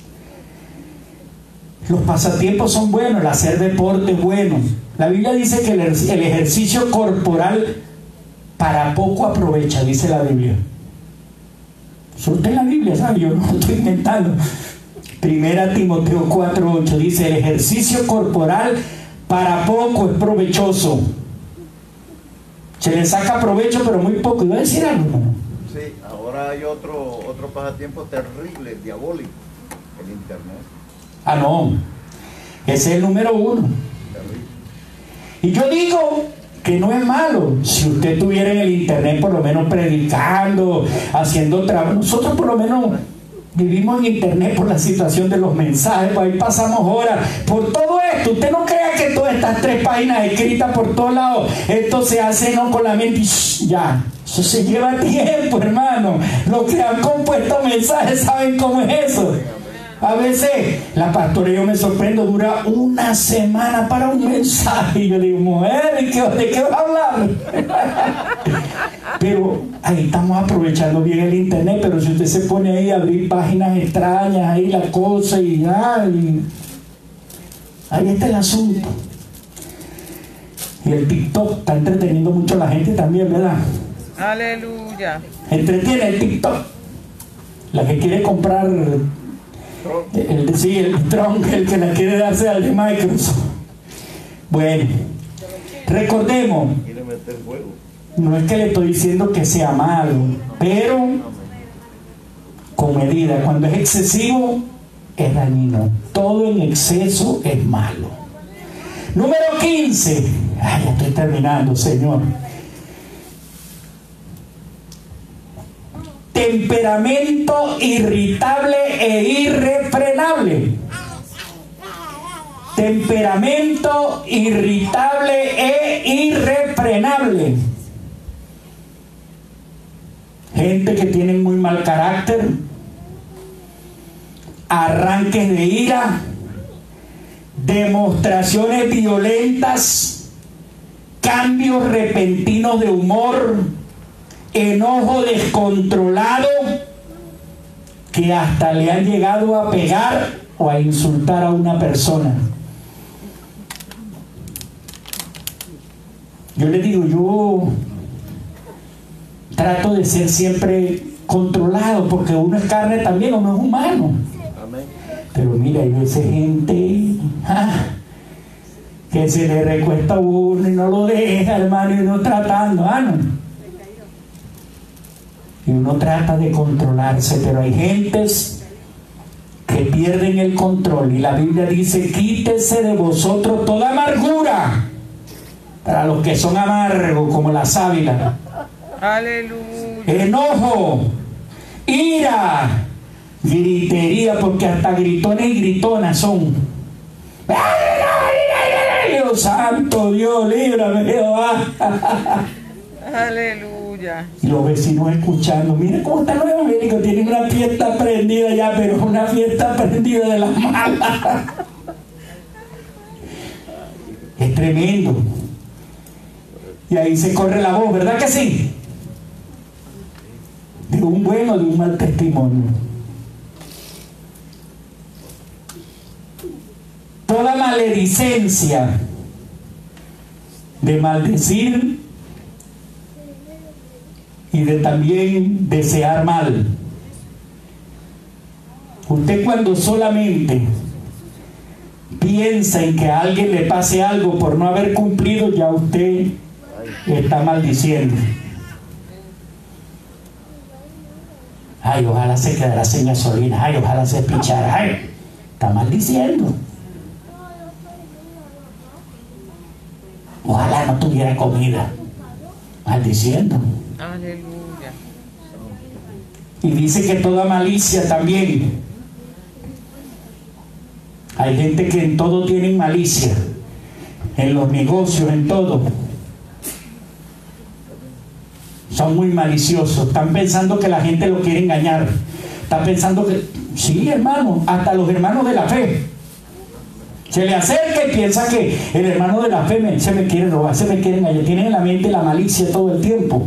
Los pasatiempos son buenos, el hacer deporte es bueno. La Biblia dice que el, el ejercicio corporal para poco aprovecha, dice la Biblia. Eso está en la Biblia, ¿sabe? Yo no lo estoy inventando. Primera Timoteo cuatro ocho dice, el ejercicio corporal para poco es provechoso. Se le saca provecho, pero muy poco. ¿Iba a decir algo, hermano? Sí, ahora hay otro, otro pasatiempo terrible, diabólico, el internet. Ah, no. Ese es el número uno. Terrible. Y yo digo que que no es malo. Si usted estuviera en el internet por lo menos predicando, haciendo trabajo, nosotros por lo menos vivimos en internet por la situación de los mensajes, ahí pasamos horas por todo esto. Usted no crea que todas estas tres páginas escritas por todos lados, esto se hace no con la mente y shh, ya, eso se lleva tiempo, hermano. Los que han compuesto mensajes saben cómo es eso. A veces la pastora, yo me sorprendo, dura una semana para un mensaje. Y yo digo, mujer, ¿de qué, de qué vas a hablar? Pero ahí estamos aprovechando bien el internet. Pero si usted se pone ahí a abrir páginas extrañas, ahí la cosa y, ay, ahí está el asunto. Y el TikTok está entreteniendo mucho a la gente también, ¿verdad? Aleluya. Entretiene el TikTok. La que quiere comprar... El, sí, el Tron, el que la quiere darse al de Microsoft. Bueno, recordemos, no es que le estoy diciendo que sea malo, pero con medida. Cuando es excesivo, es dañino. Todo en exceso es malo. Número quince. Ay, ya estoy terminando, Señor. Temperamento irritable e irrefrenable. Temperamento irritable e irrefrenable. Gente que tiene muy mal carácter, arranques de ira, demostraciones violentas, cambios repentinos de humor, enojo descontrolado, que hasta le han llegado a pegar o a insultar a una persona. Yo le digo, yo trato de ser siempre controlado, porque uno es carne también, uno es humano. Pero mira, hay veces gente ah, que se le recuesta a uno y no lo deja, hermano, y uno tratando, ah, no. Y uno trata de controlarse, pero hay gentes que pierden el control. Y la Biblia dice, quítese de vosotros toda amargura, para los que son amargos como la sábila. Aleluya. Enojo, ira, gritería, porque hasta gritones y gritonas son. Dios santo, Dios, líbrame, Jehová. Aleluya. Y los vecinos escuchando, miren cómo están los evangélicos, tienen una fiesta prendida ya, pero una fiesta prendida de las malas. Es tremendo. Y ahí se corre la voz, ¿verdad que sí? De un buen o de un mal testimonio. Toda maledicencia de maldecir y de también desear mal. Usted cuando solamente piensa en que a alguien le pase algo por no haber cumplido, ya usted está maldiciendo. Ay, ojalá se quedara sin gasolina. Ay, ojalá se pichara. Ay, está maldiciendo. Ojalá no tuviera comida. Maldiciendo. Aleluya. Y dice que toda malicia también. Hay gente que en todo tienen malicia. En los negocios, en todo. Son muy maliciosos. Están pensando que la gente lo quiere engañar. Están pensando que... Sí, hermano. Hasta los hermanos de la fe. Se le acerca y piensa que el hermano de la fe me, se me quiere robar, se me quiere engañar. Tienen en la mente la malicia todo el tiempo.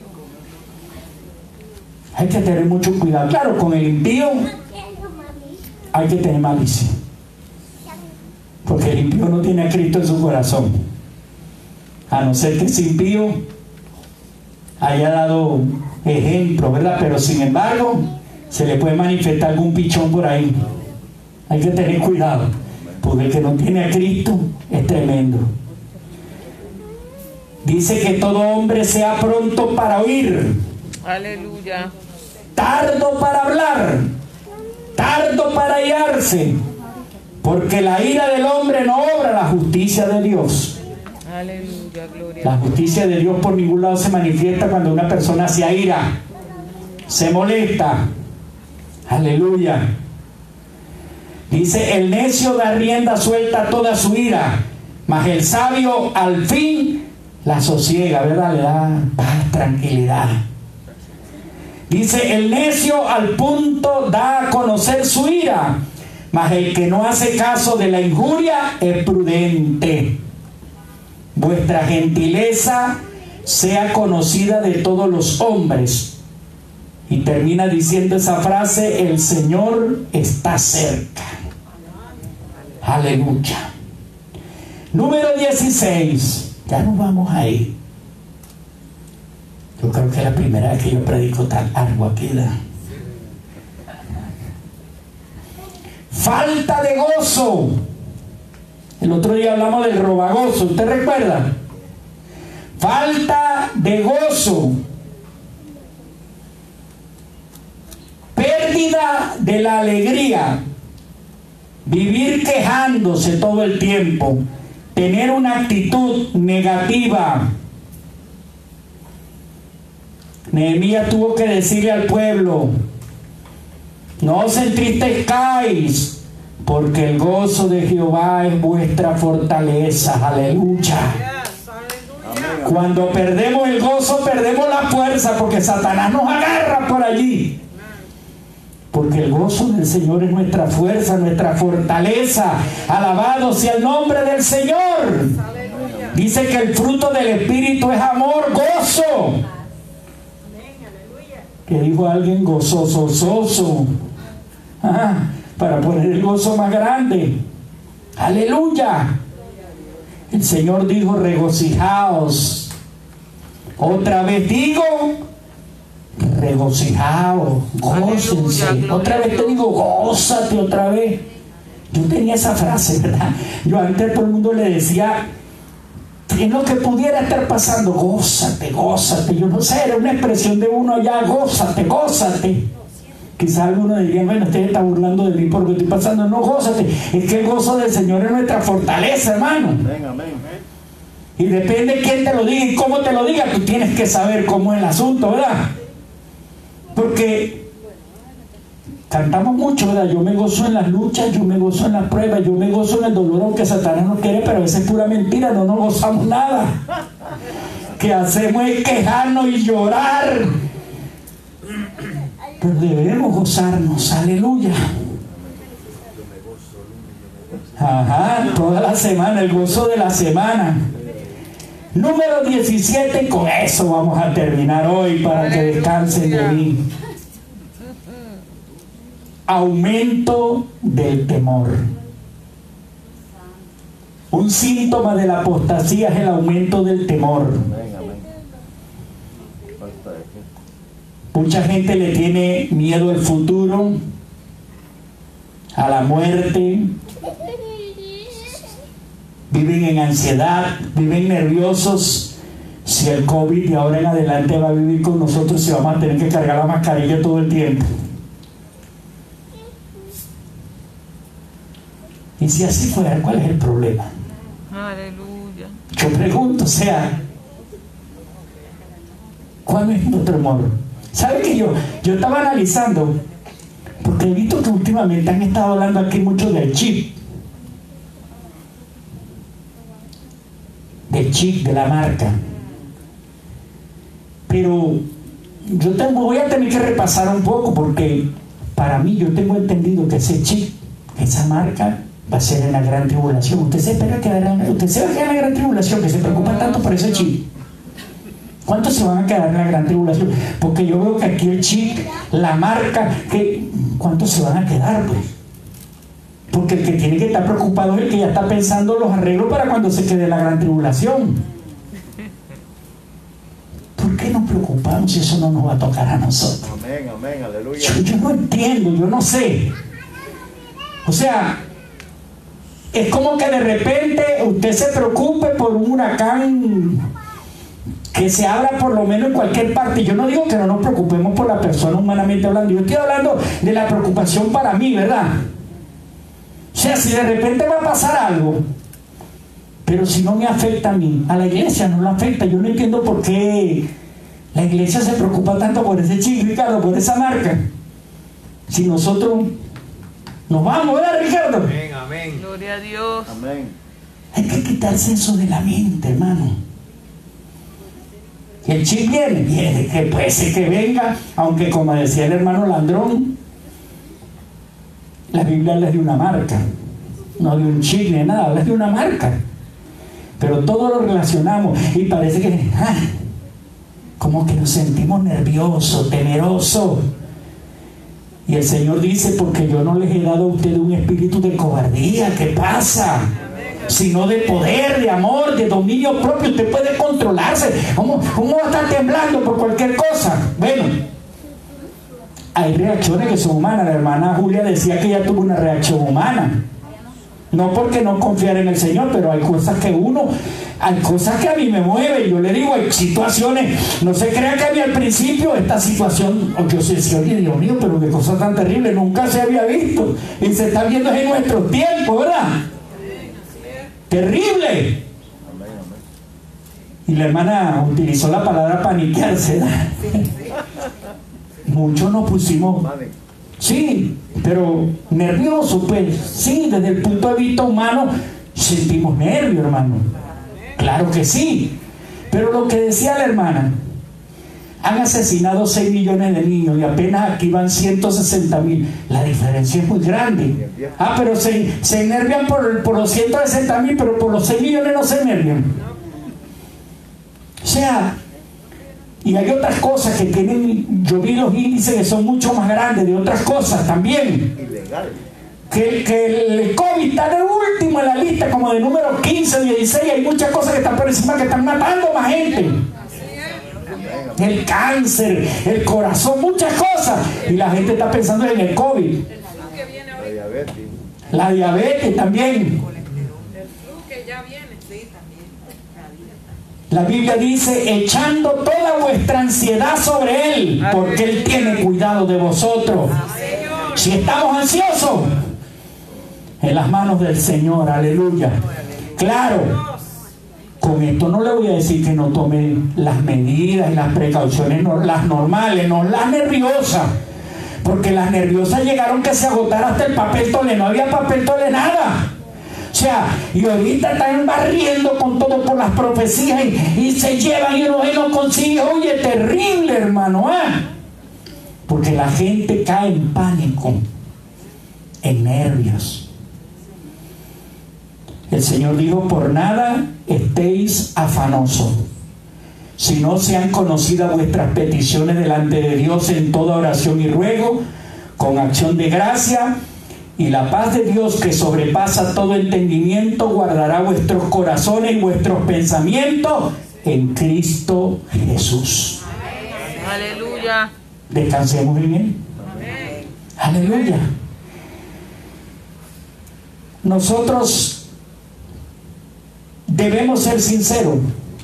Hay que tener mucho cuidado. Claro, con el impío hay que tener malicia. Porque el impío no tiene a Cristo en su corazón. A no ser que ese impío haya dado ejemplo, ¿verdad? Pero sin embargo, se le puede manifestar algún pichón por ahí. Hay que tener cuidado. Porque el que no tiene a Cristo es tremendo. Dice que todo hombre sea pronto para oír. Aleluya. Tardo para hablar. Tardo para airarse. Porque la ira del hombre no obra la justicia de Dios. Aleluya. Aleluya, gloria. La justicia de Dios por ningún lado se manifiesta cuando una persona se aira, se molesta. Aleluya. Dice, el necio da rienda suelta a toda su ira, mas el sabio al fin la sosiega, ¿verdad? Le da paz, tranquilidad. Dice, el necio al punto da a conocer su ira, mas el que no hace caso de la injuria es prudente. Vuestra gentileza sea conocida de todos los hombres. Y termina diciendo esa frase, el Señor está cerca. Aleluya. Número dieciséis. Ya nos vamos a ir. Yo creo que es la primera vez que yo predico tan largo aquí, ¿verdad? Falta de gozo. El otro día hablamos del robagozo, ¿usted recuerda? Falta de gozo. Pérdida de la alegría. Vivir quejándose todo el tiempo. Tener una actitud negativa. Nehemías tuvo que decirle al pueblo, no os entristezcáis, porque el gozo de Jehová es vuestra fortaleza. Aleluya. Cuando perdemos el gozo, perdemos la fuerza, porque Satanás nos agarra por allí. Porque el gozo del Señor es nuestra fuerza, nuestra fortaleza. Alabado sea el nombre del Señor. Dice que el fruto del Espíritu es amor, gozo. Que dijo alguien, gozoso, gozoso. Ah, para poner el gozo más grande. Aleluya. El Señor dijo, regocijaos. Otra vez digo, regocijaos, gócense. Aleluya, otra vez te digo, gózate otra vez. Yo tenía esa frase, ¿verdad? Yo antes a todo el mundo le decía, en lo que pudiera estar pasando, gózate, gózate. Yo no sé, era una expresión de uno allá, gózate, gózate. Quizás algunos dirían, bueno, usted está burlando de mí porque estoy pasando. No, gózate. Es que el gozo del Señor es nuestra fortaleza, hermano. Amén, amén. Y depende de quién te lo diga y cómo te lo diga, tú tienes que saber cómo es el asunto, ¿verdad? Porque cantamos mucho, ¿verdad? Yo me gozo en las luchas, yo me gozo en las pruebas, yo me gozo en el dolor, aunque Satanás no quiere, pero a veces es pura mentira, no nos gozamos nada. Que hacemos es quejarnos y llorar. Pero debemos gozarnos, aleluya. Ajá, toda la semana, el gozo de la semana. Número diecisiete, con eso vamos a terminar hoy para que descansen de mí. Aumento del temor. Un síntoma de la apostasía es el aumento del temor. Mucha gente le tiene miedo al futuro, a la muerte. Viven en ansiedad, viven nerviosos. Si el COVID de ahora en adelante va a vivir con nosotros, si vamos a tener que cargar la mascarilla todo el tiempo. Y si así fuera, ¿cuál es el problema? Aleluya. Yo pregunto, o sea, ¿cuál es nuestro temor? ¿Sabe que yo, yo estaba analizando? Porque he visto que últimamente han estado hablando aquí mucho del chip. Del chip, de la marca. Pero yo tengo, voy a tener que repasar un poco, porque para mí yo tengo entendido que ese chip, esa marca, va a ser en la gran tribulación. Usted se espera que usted se va a quedar en la gran tribulación, que se preocupa tanto por ese chip. ¿Cuántos se van a quedar en la gran tribulación? Porque yo veo que aquí el chip, la marca, que, ¿cuántos se van a quedar, pues? Porque el que tiene que estar preocupado es el que ya está pensando los arreglos para cuando se quede en la gran tribulación. ¿Por qué nos preocupamos si eso no nos va a tocar a nosotros? Amén, amén, aleluya. Yo, yo no entiendo, yo no sé. O sea, es como que de repente usted se preocupe por un huracán que se abra por lo menos en cualquier parte. Yo no digo que no nos preocupemos por la persona humanamente hablando. Yo estoy hablando de la preocupación para mí, ¿verdad? O sea, si de repente va a pasar algo, Pero si no me afecta a mí, a la iglesia no la afecta. Yo no entiendo por qué la iglesia se preocupa tanto por ese chico, Ricardo, por esa marca. Si nosotros nos vamos, ¿verdad, Ricardo? Amén, amén. Gloria a Dios. Amén. Hay que quitarse eso de la mente, hermano. Que el chip viene, viene, que puede ser que venga, aunque como decía el hermano Landrón, la Biblia habla de una marca, no de un chip ni nada, habla de una marca. Pero todo lo relacionamos y parece que, ah, como que nos sentimos nerviosos, temerosos. Y el Señor dice, porque yo no les he dado a ustedes un espíritu de cobardía. ¿Qué pasa? Sino de poder, de amor, de dominio propio. Usted puede controlarse. ¿Cómo, cómo va a estar temblando por cualquier cosa? Bueno, hay reacciones que son humanas. La hermana Julia decía que ella tuvo una reacción humana. No porque no confiar en el Señor, pero hay cosas que uno, hay cosas que a mí me mueven. Yo le digo, hay situaciones, no se crea que a mí al principio esta situación, aunque yo decía, oye, Dios mío, pero qué cosa tan terrible, nunca se había visto. Y se está viendo en nuestros tiempos, ¿verdad? Terrible. Y la hermana utilizó la palabra paniquearse, ¿verdad? Muchos nos pusimos... Sí, pero nervioso, pues, sí, desde el punto de vista humano sentimos nervio, hermano. Claro que sí. Pero lo que decía la hermana, han asesinado seis millones de niños y apenas aquí van ciento sesenta mil. La diferencia es muy grande. Ah, pero se, se enervian por, por los ciento sesenta mil, pero por los seis millones no se enervian. O sea... Y hay otras cosas que tienen, yo vi los índices que son mucho más grandes de otras cosas también. Ilegal. Que, que el COVID está de último en la lista, como de número quince, dieciséis. Hay muchas cosas que están por encima que están matando más gente. El cáncer, el corazón, muchas cosas. Y la gente está pensando en el COVID. La diabetes. La diabetes también. La Biblia dice, echando toda vuestra ansiedad sobre Él, porque Él tiene cuidado de vosotros. Si estamos ansiosos, en las manos del Señor, aleluya. Claro, con esto no le voy a decir que no tome las medidas y las precauciones, no, las normales, no las nerviosas. Porque las nerviosas llegaron que se agotara hasta el papel tole, no había papel tole, nada. O sea, y ahorita están barriendo con todo por las profecías y, y se llevan y uno no consigue. Oye, terrible, hermano, ¿eh? Porque la gente cae en pánico, en nervios. El Señor dijo, por nada estéis afanosos, si no sean conocidas vuestras peticiones delante de Dios en toda oración y ruego, con acción de gracia. Y la paz de Dios, que sobrepasa todo entendimiento, guardará vuestros corazones y vuestros pensamientos en Cristo Jesús. Aleluya. Descansemos en Él. Aleluya. Nosotros debemos ser sinceros.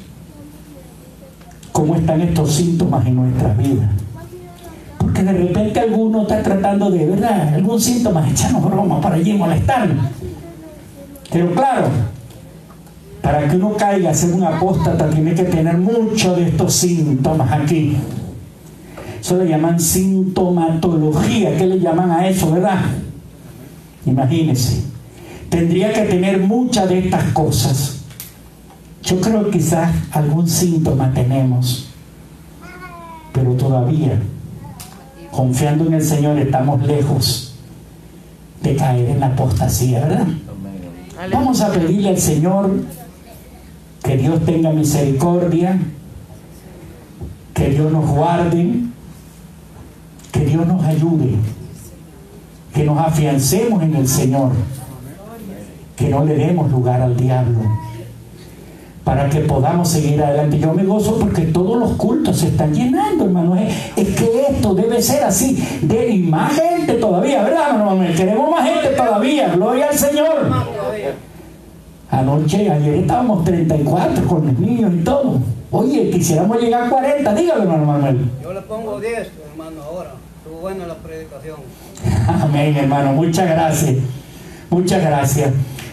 ¿Cómo están estos síntomas en nuestras vidas? Porque de repente alguno está tratando de, ¿verdad?, algún síntoma, echarnos broma para allí molestarnos. Pero claro, para que uno caiga a ser un apóstata tiene que tener muchos de estos síntomas aquí. Eso le llaman sintomatología. ¿Qué le llaman a eso, verdad? Imagínense. Tendría que tener muchas de estas cosas. Yo creo que quizás algún síntoma tenemos, pero todavía, confiando en el Señor, estamos lejos de caer en la apostasía, ¿verdad? Vamos a pedirle al Señor que Dios tenga misericordia, que Dios nos guarde, que Dios nos ayude, que nos afiancemos en el Señor, que no le demos lugar al diablo, para que podamos seguir adelante. Yo me gozo porque todos los cultos se están llenando, hermano. Es, es que esto debe ser así. De, y más gente todavía, ¿verdad, hermano? Queremos más gente todavía. Gloria al Señor. Anoche, ayer estábamos treinta y cuatro con los niños y todo. Oye, quisiéramos llegar a cuarenta. Dígalo, hermano Manuel. Yo le pongo diez, hermano, ahora. Estuvo buena la predicación. Amén, hermano. Muchas gracias. Muchas gracias.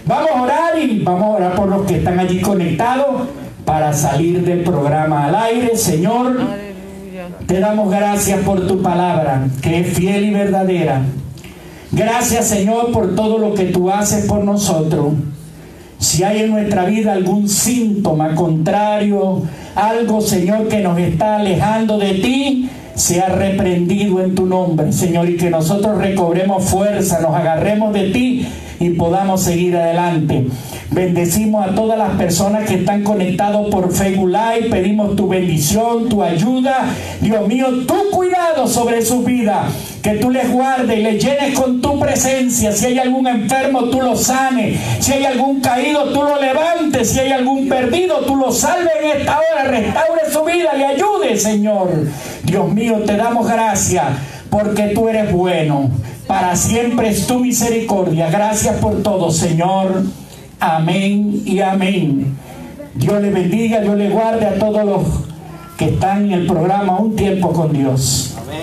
Vamos a orar y vamos a orar por los que están allí conectados para salir del programa al aire. Señor, Aleluya. te damos gracias por tu palabra, que es fiel y verdadera. Gracias, Señor, por todo lo que tú haces por nosotros. Si hay en nuestra vida algún síntoma contrario, algo, Señor, que nos está alejando de ti, sea reprendido en tu nombre, Señor, y que nosotros recobremos fuerza, nos agarremos de ti y podamos seguir adelante. Bendecimos a todas las personas que están conectados por Facebook Live. Pedimos tu bendición, tu ayuda. Dios mío, tu cuidado sobre su vida. Que tú les guardes y les llenes con tu presencia. Si hay algún enfermo, tú lo sanes. Si hay algún caído, tú lo levantes. Si hay algún perdido, tú lo salves en esta hora. Restaure su vida, le ayude, Señor. Dios mío, te damos gracias porque tú eres bueno. Para siempre es tu misericordia. Gracias por todo, Señor. Amén y amén. Dios le bendiga, Dios le guarde a todos los que están en el programa Un Tiempo con Dios. Amén.